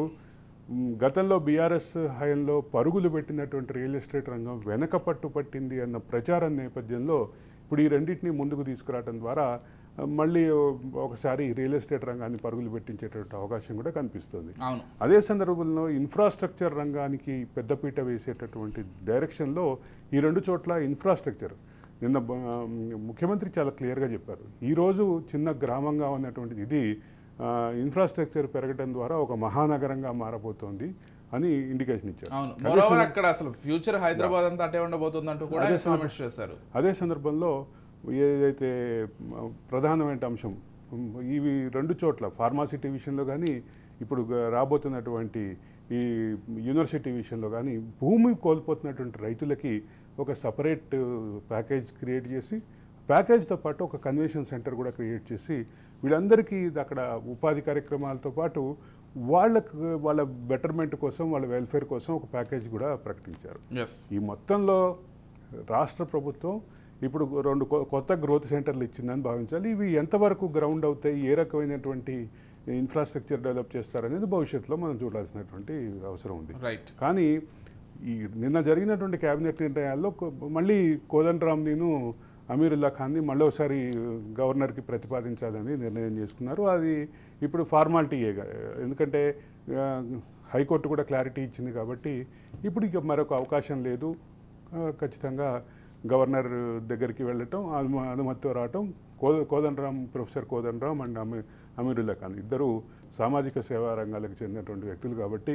గతంలో బీఆర్ఎస్ హయాంలో పరుగులు పెట్టినటువంటి రియల్ ఎస్టేట్ రంగం వెనక పట్టు పట్టింది అన్న ప్రచారం నేపథ్యంలో ఇప్పుడు ఈ రెండింటిని ముందుకు తీసుకురావడం ద్వారా మళ్ళీ ఒకసారి రియల్ ఎస్టేట్ రంగాన్ని పరుగులు పెట్టించేటువంటి అవకాశం కూడా కనిపిస్తుంది. అదే సందర్భంలో ఇన్ఫ్రాస్ట్రక్చర్ రంగానికి పెద్దపీట వేసేటటువంటి డైరెక్షన్లో ఈ రెండు చోట్ల ఇన్ఫ్రాస్ట్రక్చర్ నిన్న బ- ముఖ్యమంత్రి చాలా క్లియర్గా చెప్పారు. ఈరోజు చిన్న గ్రామంగా ఉన్నటువంటిది ఇది ఇన్ఫ్రాస్ట్రక్చర్ పెరగడం ద్వారా ఒక మహానగరంగా మారబోతోంది అని ఇండికేషన్ ఇచ్చారు. అవును, మోరోవర్ అక్కడ అసలు ఫ్యూచర్ హైదరాబాద్ అంతా అటే ఉండబోతుంది అంటూ కూడా అదే కామెంట్స్ చేశారు. అదే సందర్భంలో ఏదైతే ప్రధానమైన అంశం ఇవి రెండు చోట్ల ఫార్మాసిటీ విషయంలో కానీ ఇప్పుడు రాబోతున్నటువంటి ఈ యూనివర్సిటీ విషయంలో కానీ భూమి కోల్పోతున్నటువంటి రైతులకి ఒక సపరేట్ ప్యాకేజ్ క్రియేట్ చేసి ప్యాకేజ్తో పాటు ఒక కన్వెన్షన్ సెంటర్ కూడా క్రియేట్ చేసి వీళ్ళందరికీ అక్కడ ఉపాధి కార్యక్రమాలతో పాటు వాళ్ళకు వాళ్ళ బెటర్మెంట్ కోసం వాళ్ళ వెల్ఫేర్ కోసం ఒక ప్యాకేజ్ కూడా ప్రకటించారు. ఈ మొత్తంలో రాష్ట్ర ప్రభుత్వం ఇప్పుడు రెండు కొత్త గ్రోత్ సెంటర్లు ఇచ్చిందని భావించాలి. ఇవి ఎంతవరకు గ్రౌండ్ అవుతాయి, ఏ రకమైనటువంటి ఇన్ఫ్రాస్ట్రక్చర్ డెవలప్ చేస్తారనేది భవిష్యత్తులో మనం చూడాల్సినటువంటి అవసరం ఉంది. కానీ ఈ నిన్న జరిగినటువంటి కేబినెట్ నిర్ణయాల్లో మళ్ళీ కోదండరామ్ నేను అమీరుల్లా ఖాన్ని మళ్ళీ ఒకసారి గవర్నర్కి ప్రతిపాదించాలని నిర్ణయం చేసుకున్నారు. అది ఇప్పుడు ఫార్మాలిటీయే, ఎందుకంటే హైకోర్టు కూడా క్లారిటీ ఇచ్చింది కాబట్టి ఇప్పుడు ఇక మరొక అవకాశం లేదు. ఖచ్చితంగా గవర్నర్ దగ్గరికి వెళ్ళటం, అనుమతితో రావటం. కో కోదండరామ్ ప్రొఫెసర్ కోదండరామ్ అండ్ అమీ అమీరుల్లా ఖాన్ ఇద్దరు సామాజిక సేవా రంగాలకు చెందినటువంటి వ్యక్తులు కాబట్టి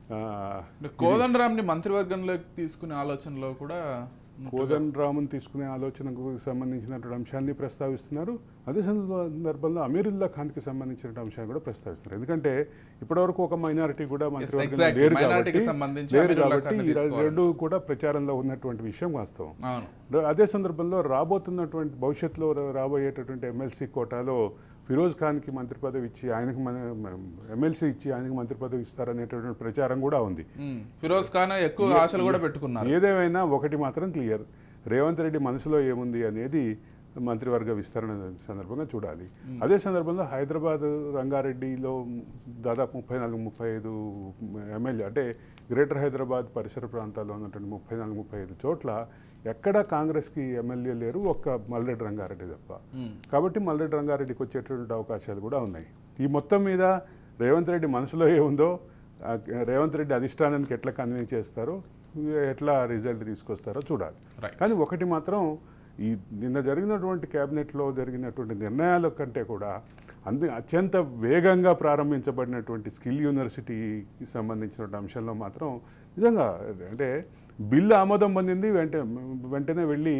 కోదండరామ్ని మంత్రివర్గంలోకి తీసుకునే ఆలోచనలో కూడా కోదండరామ్ని తీసుకునే ఆలోచనకు సంబంధించినటువంటి అంశాన్ని ప్రస్తావిస్తున్నారు. అదే సందర్భంలో అమీరుల్లా ఖాన్కి సంబంధించిన అంశాన్ని కూడా ప్రస్తావిస్తున్నారు. ఎందుకంటే ఇప్పటివరకు ఒక మైనారిటీ కూడా మంత్రివర్గంలో లేరు కాబట్టి లేరు కాబట్టి ఈ రెండు కూడా ప్రచారంలో ఉన్నటువంటి విషయం వాస్తవం. అదే సందర్భంలో రాబోతున్నటువంటి భవిష్యత్తులో రాబోయేటటువంటి ఎమ్మెల్సీ కోటాలో ఫిరోజ్ ఖాన్కి మంత్రి పదవి ఇచ్చి ఆయనకు ఎమ్మెల్సీ ఇచ్చి ఆయనకు మంత్రి పదవి ఇస్తారనేటటువంటి ప్రచారం కూడా ఉంది. ఫిరోజ్ ఖాన్ ఎక్కువ ఆశలు కూడా పెట్టుకున్నారు. ఏదేమైనా ఒకటి మాత్రం క్లియర్, రేవంత్ రెడ్డి మనసులో ఏముంది అనేది మంత్రివర్గ విస్తరణ సందర్భంగా చూడాలి. అదే సందర్భంలో హైదరాబాద్ రంగారెడ్డిలో దాదాపు ముప్పై నాలుగు ముప్పై ఐదు ఎమ్మెల్యే అంటే గ్రేటర్ హైదరాబాద్ పరిసర ప్రాంతాల్లో ఉన్నటువంటి ముప్పై నాలుగు ముప్పై ఐదు చోట్ల ఎక్కడ కాంగ్రెస్కి ఎమ్మెల్యే లేరు, ఒక్క మల్రెడ్డి రంగారెడ్డి తప్ప. కాబట్టి మల్రెడ్డి రంగారెడ్డికి వచ్చేటువంటి అవకాశాలు కూడా ఉన్నాయి. ఈ మొత్తం మీద రేవంత్ రెడ్డి మనసులో ఏముందో, రేవంత్ రెడ్డి అధిష్టానానికి ఎట్లా కన్విన్స్ చేస్తారో, ఎట్లా రిజల్ట్ తీసుకొస్తారో చూడాలి. కానీ ఒకటి మాత్రం, ఈ నిన్న జరిగినటువంటి క్యాబినెట్లో జరిగినటువంటి నిర్ణయాల కంటే కూడా అందు అత్యంత వేగంగా ప్రారంభించబడినటువంటి స్కిల్ యూనివర్సిటీకి సంబంధించిన అంశంలో మాత్రం నిజంగా అంటే బిల్లు ఆమోదం పొందింది, వెంట వెంటనే వెళ్ళి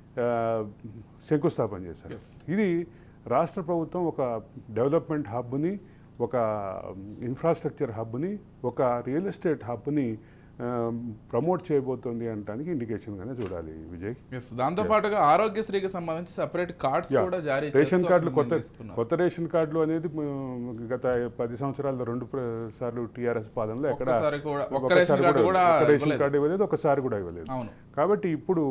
శంకుస్థాపన చేశారు. ఇది రాష్ట్ర ప్రభుత్వం ఒక డెవలప్మెంట్ హబ్ని, ఒక ఇన్ఫ్రాస్ట్రక్చర్ హబ్ని, ఒక రియల్ ఎస్టేట్ హబ్ని ప్రమోట్ చేయబోతోంది అనడానికి ఇండికేషన్గానే చూడాలి విజయ్. దాంతో పాటుగా ఆరోగ్యశ్రీకి సంబంధించి సెపరేట్ కార్డ్స్ కూడా జారీ రేషన్ కార్డులు కొత్త కొత్త రేషన్ కార్డులు అనేది గత పది సంవత్సరాల్లో రెండు సార్లు టీఆర్ఎస్ పాలనలో ఎక్కడ రేషన్ కార్డు ఇవ్వలేదు, ఒకసారి కూడా ఇవ్వలేదు. కాబట్టి ఇప్పుడు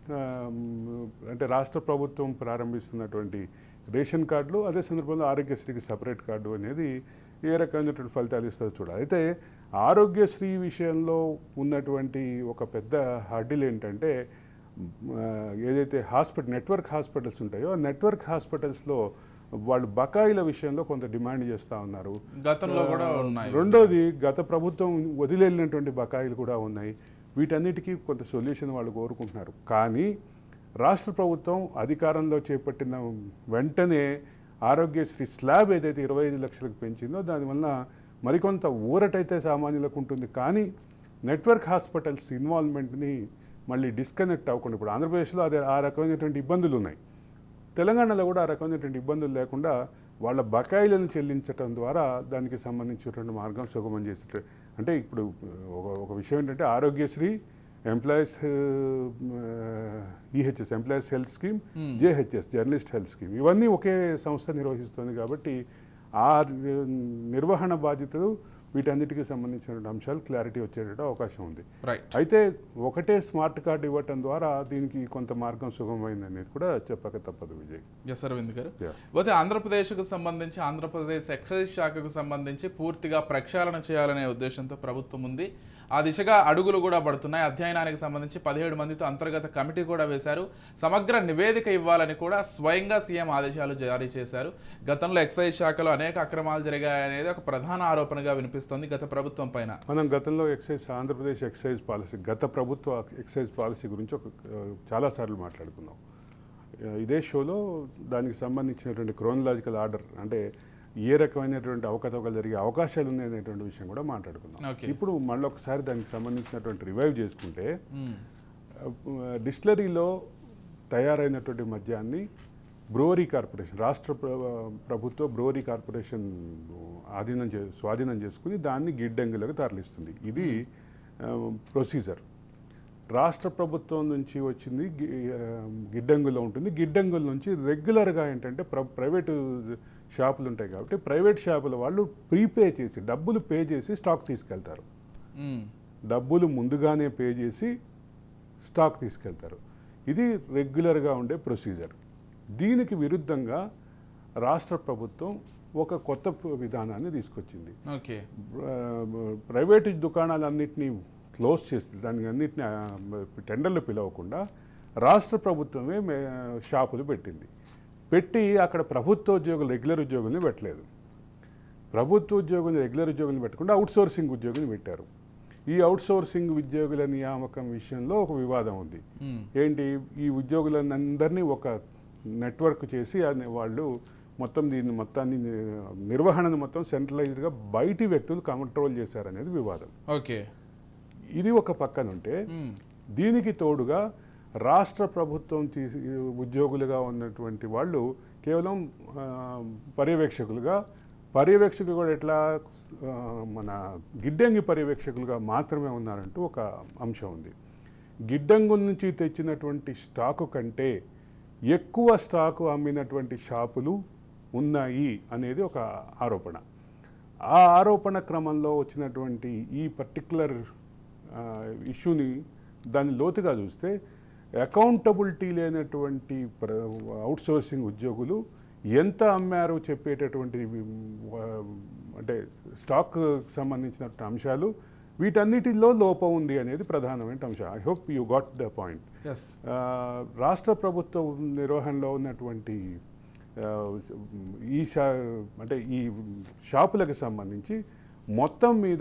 అంటే రాష్ట్ర ప్రభుత్వం ప్రారంభిస్తున్నటువంటి రేషన్ కార్డులు, అదే సందర్భంలో ఆరోగ్యశ్రీకి సపరేట్ కార్డు అనేది ఏ రకమైనటువంటి ఫలితాలు ఇస్తుందో చూడాలి. అయితే ఆరోగ్యశ్రీ విషయంలో ఉన్నటువంటి ఒక పెద్ద హర్డిల్ ఏంటంటే ఏదైతే హాస్పిటల్ నెట్వర్క్ హాస్పిటల్స్ ఉంటాయో నెట్వర్క్ హాస్పిటల్స్లో వాళ్ళు బకాయిల విషయంలో కొంత డిమాండ్ చేస్తూ ఉన్నారు. గతంలో కూడా ఉన్నాయి. రెండోది, గత ప్రభుత్వం వదిలేళ్ళినటువంటి బకాయిలు కూడా ఉన్నాయి. వీటన్నిటికీ కొంత సొల్యూషన్ వాళ్ళు కోరుకుంటున్నారు. కానీ రాష్ట్ర ప్రభుత్వం అధికారంలో చేపట్టిన వెంటనే ఆరోగ్యశ్రీ స్లాబ్ ఏదైతే ఇరవై ఐదు లక్షలకు పెంచిందో దానివల్ల మరికొంత ఊరటైతే సామాన్యులకు ఉంటుంది. కానీ నెట్వర్క్ హాస్పిటల్స్ ఇన్వాల్వ్మెంట్ని మళ్ళీ డిస్కనెక్ట్ అవ్వకుండా, ఇప్పుడు ఆంధ్రప్రదేశ్లో అదే ఆ రకమైనటువంటి ఇబ్బందులు ఉన్నాయి, తెలంగాణలో కూడా ఆ రకమైనటువంటి ఇబ్బందులు లేకుండా వాళ్ళ బకాయిలను చెల్లించడం ద్వారా దానికి సంబంధించినటువంటి మార్గం సుగమం చేసేట. అంటే ఇప్పుడు ఒక ఒక విషయం ఏంటంటే Aarogyasri, employees EHS employees health scheme, JHS journalist health scheme, ఇవన్నీ ఒకే సంస్థ నిర్వహిస్తుంది. కాబట్టి ఆ నిర్వహణ బాధ్యతలు వీటన్నిటికీ సంబంధించిన అంశాలు క్లారిటీ వచ్చేట అవకాశం ఉంది. అయితే ఒకటే స్మార్ట్ కార్డు ఇవ్వటం ద్వారా దీనికి కొంత మార్గం సుగమమైంది అనేది కూడా చెప్పక తప్పదు విజయ్. ఎస్ అరవింద్ గారు, పోతే ఆంధ్రప్రదేశ్కు సంబంధించి ఆంధ్రప్రదేశ్ ఎక్సైజ్ శాఖకు సంబంధించి పూర్తిగా ప్రక్షాళన చేయాలనే ఉద్దేశంతో ప్రభుత్వం ఉంది. ఆ దిశగా అడుగులు కూడా పడుతున్నాయి. అధ్యయనానికి సంబంధించి పదిహేడు మందితో అంతర్గత కమిటీ కూడా వేశారు. సమగ్ర నివేదిక ఇవ్వాలని కూడా స్వయంగా సీఎం ఆదేశాలు జారీ చేశారు. గతంలో ఎక్సైజ్ శాఖలో అనేక అక్రమాలు జరిగాయనేది ఒక ప్రధాన ఆరోపణగా వినిపిస్తోంది గత ప్రభుత్వం పైన. మనం గతంలో ఎక్సైజ్ ఆంధ్రప్రదేశ్ ఎక్సైజ్ పాలసీ, గత ప్రభుత్వ ఎక్సైజ్ పాలసీ గురించి ఒక చాలాసార్లు మాట్లాడుకున్నాం. ఇదే షోలో దానికి సంబంధించినటువంటి క్రోనలాజికల్ ఆర్డర్ అంటే ఏ రకమైనటువంటి అవకతవకలు జరిగే అవకాశాలు ఉన్నాయనేటువంటి విషయం కూడా మాట్లాడుకుందాం. ఇప్పుడు మళ్ళీ ఒకసారి దానికి సంబంధించినటువంటి రివైవ్ చేసుకుంటే డిస్టిలరీలో తయారైనటువంటి మద్యాన్ని బ్రూవరీ కార్పొరేషన్ రాష్ట్ర ప్రభుత్వ బ్రూవరీ కార్పొరేషన్ ఆధీనం చే స్వాధీనం చేసుకుని దాన్ని గిడ్డంగులకు తరలిస్తుంది. ఇది ప్రొసీజర్. రాష్ట్ర ప్రభుత్వం నుంచి వచ్చింది గిడ్డంగులో ఉంటుంది. గిడ్డంగుల నుంచి రెగ్యులర్గా ఏంటంటే ప్ర ప్రైవేటు షాపులు ఉంటాయి కాబట్టి ప్రైవేట్ షాపుల వాళ్ళు ప్రీపే చేసి డబ్బులు పే చేసి స్టాక్ తీసుకెళ్తారు. డబ్బులు ముందుగానే పే చేసి స్టాక్ తీసుకెళ్తారు. ఇది రెగ్యులర్గా ఉండే ప్రొసీజర్. దీనికి విరుద్ధంగా రాష్ట్ర ప్రభుత్వం ఒక కొత్త విధానాన్ని తీసుకొచ్చింది. ప్రైవేటు దుకాణాలన్నింటినీ క్లోజ్ చేస్తుంది. దానికి అన్నింటినీ టెండర్లు పిలవకుండా రాష్ట్ర ప్రభుత్వమే షాపులు పెట్టింది. పెట్టి అక్కడ ప్రభుత్వ ఉద్యోగులు రెగ్యులర్ ఉద్యోగుల్ని పెట్టలేదు. ప్రభుత్వ ఉద్యోగులు రెగ్యులర్ ఉద్యోగులను పెట్టకుండా అవుట్ సోర్సింగ్ ఉద్యోగులు పెట్టారు. ఈ అవుట్ సోర్సింగ్ ఉద్యోగుల నియామకం విషయంలో ఒక వివాదం ఉంది. ఏంటి, ఈ ఉద్యోగులందరినీ ఒక నెట్వర్క్ చేసి వాళ్ళు మొత్తం దీన్ని మొత్తాన్ని నిర్వహణను మొత్తం సెంట్రలైజ్డ్గా బయటి వ్యక్తులు కంట్రోల్ చేశారనేది వివాదం. ఓకే, ఇది ఒక పక్కన ఉంటే దీనికి తోడుగా రాష్ట్ర ప్రభుత్వం తీసి ఉద్యోగులుగా ఉన్నటువంటి వాళ్ళు కేవలం పర్యవేక్షకులుగా పర్యవేక్షకులు కూడా ఎట్లా మన గిడ్డంగి పర్యవేక్షకులుగా మాత్రమే ఉన్నారంటూ ఒక అంశం ఉంది. గిడ్డంగుల నుంచి తెచ్చినటువంటి స్టాకు కంటే ఎక్కువ స్టాకు అమ్మినటువంటి షాపులు ఉన్నాయి అనేది ఒక ఆరోపణ. ఆ ఆరోపణ క్రమంలో వచ్చినటువంటి ఈ పర్టిక్యులర్ ఇష్యూని దాన్ని లోతుగా చూస్తే అకౌంటబిలిటీ లేనటువంటి అవుట్సోర్సింగ్ ఉద్యోగులు ఎంత అమ్మారో చెప్పేటటువంటి అంటే స్టాక్ సంబంధించిన అంశాలు వీటన్నిటిలో లోపం ఉంది అనేది ప్రధానమైన అంశం. I hope you got the point. రాష్ట్ర ప్రభుత్వ నిర్వహణలో ఉన్నటువంటి ఈ షా అంటే ఈ షాపులకు సంబంధించి మొత్తం మీద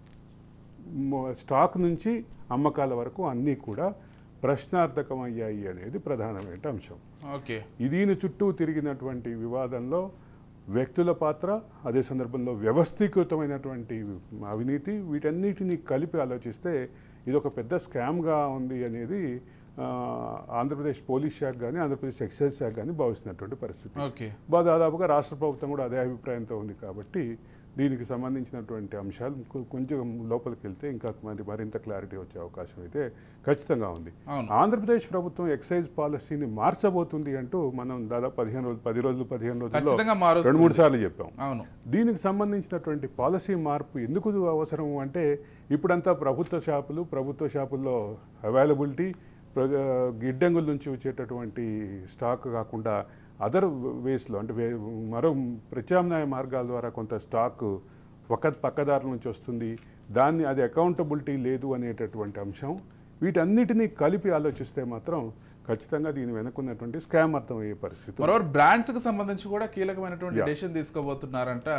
స్టాక్ నుంచి అమ్మకాల వరకు అన్నీ కూడా ప్రశ్నార్థకమయ్యాయి అనేది ప్రధానమైన అంశం. ఓకే, దీని చుట్టూ తిరిగినటువంటి వివాదంలో వ్యక్తుల పాత్ర, అదే సందర్భంలో వ్యవస్థీకృతమైనటువంటి అవినీతి, వీటన్నిటిని కలిపి ఆలోచిస్తే ఇది ఒక పెద్ద స్కామ్గా ఉంది అనేది ఆంధ్రప్రదేశ్ పోలీస్ శాఖ కానీ ఆంధ్రప్రదేశ్ ఎక్సైజ్ శాఖ కానీ భావిస్తున్నటువంటి పరిస్థితి. ఓకే, దాదాపుగా రాష్ట్ర ప్రభుత్వం కూడా అదే అభిప్రాయంతో ఉంది. కాబట్టి దీనికి సంబంధించినటువంటి అంశాలు కొంచెం లోపలికి వెళ్తే ఇంకా మరి మరింత క్లారిటీ వచ్చే అవకాశం అయితే ఖచ్చితంగా ఉంది. ఆంధ్రప్రదేశ్ ప్రభుత్వం ఎక్సైజ్ పాలసీని మార్చబోతుంది అంటూ మనం దాదాపు పదిహేను రోజులు పది రోజులు పదిహేను రోజుల్లో రెండు మూడు సార్లు చెప్పాం. దీనికి సంబంధించినటువంటి పాలసీ మార్పు ఎందుకు అవసరం అంటే ఇప్పుడంతా ప్రభుత్వ షాపులు ప్రభుత్వ షాపుల్లో అవైలబిలిటీ గిడ్డంగుల నుంచి వచ్చేటటువంటి స్టాక్ కాకుండా అదర్ వేస్లో అంటే మరో ప్రత్యామ్నాయ మార్గాల ద్వారా కొంత స్టాక్ ఒక పక్కదారుల నుంచి వస్తుంది, దాన్ని అది అకౌంటబిలిటీ లేదు అనేటటువంటి అంశం. వీటన్నిటినీ కలిపి ఆలోచిస్తే మాత్రం ఖచ్చితంగా దీని వెనుకున్నటువంటి స్కామ్ అర్థమయ్యే పరిస్థితి. మరోవర్ బ్రాండ్స్కి సంబంధించి కూడా కీలకమైనటువంటి డెసిషన్ తీసుకోబోతున్నారంట.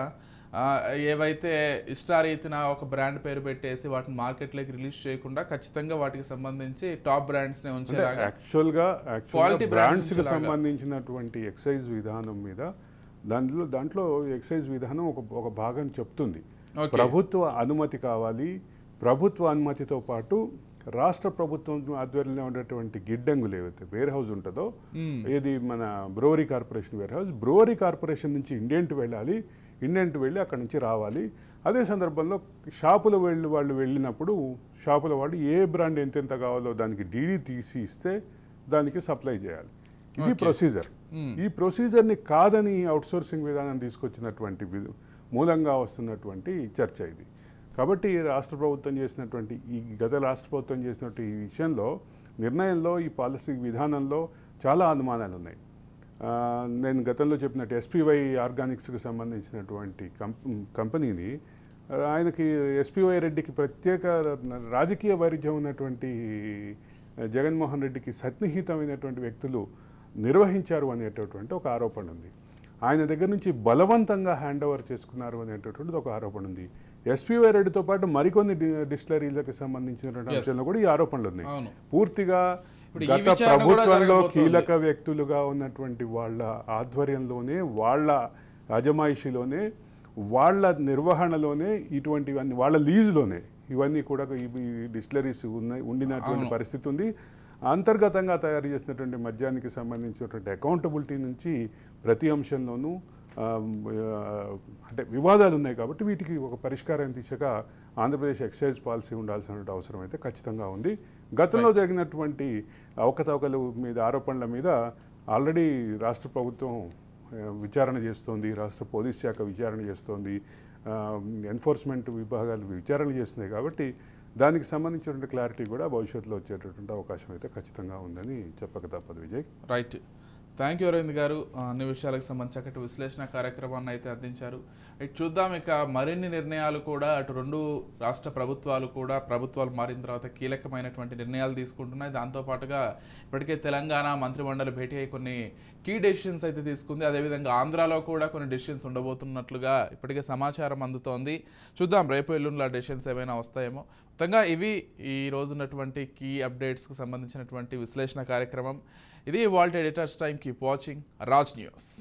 ఏవైతే ఇష్టారీతిన ఒక బ్రాండ్ పేరు పెట్టేసి వాటిని మార్కెట్లోకి రిలీజ్ చేయకుండా ఖచ్చితంగా వాటికి సంబంధించి టాప్ బ్రాండ్స్నే ఉంచేలాగా యాక్చువల్గా క్వాలిటీ బ్రాండ్స్కి సంబంధించినటువంటి ఎక్సైజ్ విధానం మీద దాంట్లో దాంట్లో ఎక్సైజ్ విధానం ఒక ఒక భాగం చెప్తుంది. ప్రభుత్వ అనుమతి కావాలి. ప్రభుత్వ అనుమతితో పాటు రాష్ట్ర ప్రభుత్వం ఆధ్వర్యంలో ఉండేటువంటి గిడ్డంగులు ఏవైతే వేర్ హౌస్ ఉంటుందో, ఏది మన brewery corporation warehouse, brewery corporation నుంచి ఇండియన్కి వెళ్ళాలి, ఇండియన్కి వెళ్ళి అక్కడి నుంచి రావాలి. అదే సందర్భంలో షాపుల వెళ్ళి వాళ్ళు వెళ్ళినప్పుడు షాపుల వాళ్ళు ఏ బ్రాండ్ ఎంతెంత కావాలో దానికి డీడీ తీసి ఇస్తే దానికి సప్లై చేయాలి. ఇది ప్రొసీజర్. ఈ ప్రొసీజర్ని కాదని అవుట్సోర్సింగ్ విధానం తీసుకొచ్చినటువంటి మూలంగా వస్తున్నటువంటి చర్చ ఇది. కాబట్టి రాష్ట్ర ప్రభుత్వం చేసినటువంటి ఈ గత రాష్ట్ర ప్రభుత్వం చేసినటువంటి ఈ విషయంలో నిర్ణయంలో ఈ పాలసీ విధానంలో చాలా అనుమానాలు ఉన్నాయి. నేను గతంలో చెప్పినట్టు ఎస్పీవై ఆర్గానిక్స్కి సంబంధించినటువంటి కంపెనీని ఆయనకి ఎస్పీవై రెడ్డికి ప్రత్యేక రాజకీయ వైరుధ్యం ఉన్నటువంటి జగన్మోహన్ రెడ్డికి సన్నిహితమైనటువంటి వ్యక్తులు నిర్వహించారు అనేటటువంటి ఒక ఆరోపణ ఉంది. ఆయన దగ్గర నుంచి బలవంతంగా హ్యాండ్ ఓవర్ చేసుకున్నారు అనేటటువంటిది ఒక ఆరోపణ ఉంది. ఎస్పీవై రెడ్డితో పాటు మరికొన్ని డిస్టిలరీలకు సంబంధించినటువంటి అంశాల్లో కూడా ఈ ఆరోపణలు ఉన్నాయి. పూర్తిగా ఇప్పుడు ఈ గత విచారణ కూడా ప్రభుత్వంలో జరగబోతోంది. కీలక వ్యక్తులుగా ఉన్నటువంటి వాళ్ళ ఆధ్వర్యంలోనే, వాళ్ళ అజమాయిషీలోనే, వాళ్ళ నిర్వహణలోనే ఇటువంటివన్నీ, వాళ్ళ లీజులోనే ఇవన్నీ కూడా ఈ డిస్టిలరీస్ ఉన్నాయి ఉండినటువంటి అవును. పరిస్థితి ఉంది. అంతర్గతంగా తయారు చేసినటువంటి మద్యానికి సంబంధించినటువంటి అకౌంటబిలిటీ నుంచి ప్రతి అంశంలోనూ ఆ, అంటే వివాదాలు ఉన్నాయి కాబట్టి వీటికి ఒక పరిష్కారం దిశగా ఆంధ్రప్రదేశ్ ఎక్సైజ్ పాలసీ ఉండాల్సిన అవసరం అయితే ఖచ్చితంగా ఉంది. గతంలో జరిగినటువంటి అవకతవకల మీద, ఆరోపణల మీద ఆల్రెడీ రాష్ట్ర ప్రభుత్వం ఆ, విచారణ చేస్తోంది, రాష్ట్ర పోలీస్ శాఖ విచారణ చేస్తోంది, ఎన్ఫోర్స్మెంట్ విభాగాలు విచారణ చేస్తున్నాయి. కాబట్టి దానికి సంబంధించినటువంటి క్లారిటీ కూడా భవిష్యత్తులో వచ్చేటటువంటి అవకాశం అయితే ఖచ్చితంగా ఉందని చెప్పక తప్పదు Vijay. Right, thank you Aravind గారు. ఆ, అన్ని విషయాలకు సంబంధించి చక్కటి విశ్లేషణ కార్యక్రమాన్ని అయితే అందించారు. ఇటు చూద్దాం, ఇక మరిన్ని నిర్ణయాలు కూడా అటు రెండు రాష్ట్ర ప్రభుత్వాలు కూడా ప్రభుత్వాలు మారిన తర్వాత కీలకమైనటువంటి నిర్ణయాలు తీసుకుంటున్నాయి. దాంతోపాటుగా ఇప్పటికే తెలంగాణ మంత్రిమండలి భేటీ అయ్యి కొన్ని కీ డెసిషన్స్ అయితే తీసుకుంది. అదేవిధంగా ఆంధ్రాలో కూడా కొన్ని డెసిషన్స్ ఉండబోతున్నట్లుగా ఇప్పటికే సమాచారం అందుతోంది. చూద్దాం రేపు ఎల్లుండి ఆ డెసిషన్స్ ఏమైనా వస్తాయేమో. మొత్తంగా ఇవి ఈ రోజు ఉన్నటువంటి కీ అప్డేట్స్కి సంబంధించినటువంటి విశ్లేషణ కార్యక్రమం. ఇది వాల్ట్ editors time. Keep watching Raj news.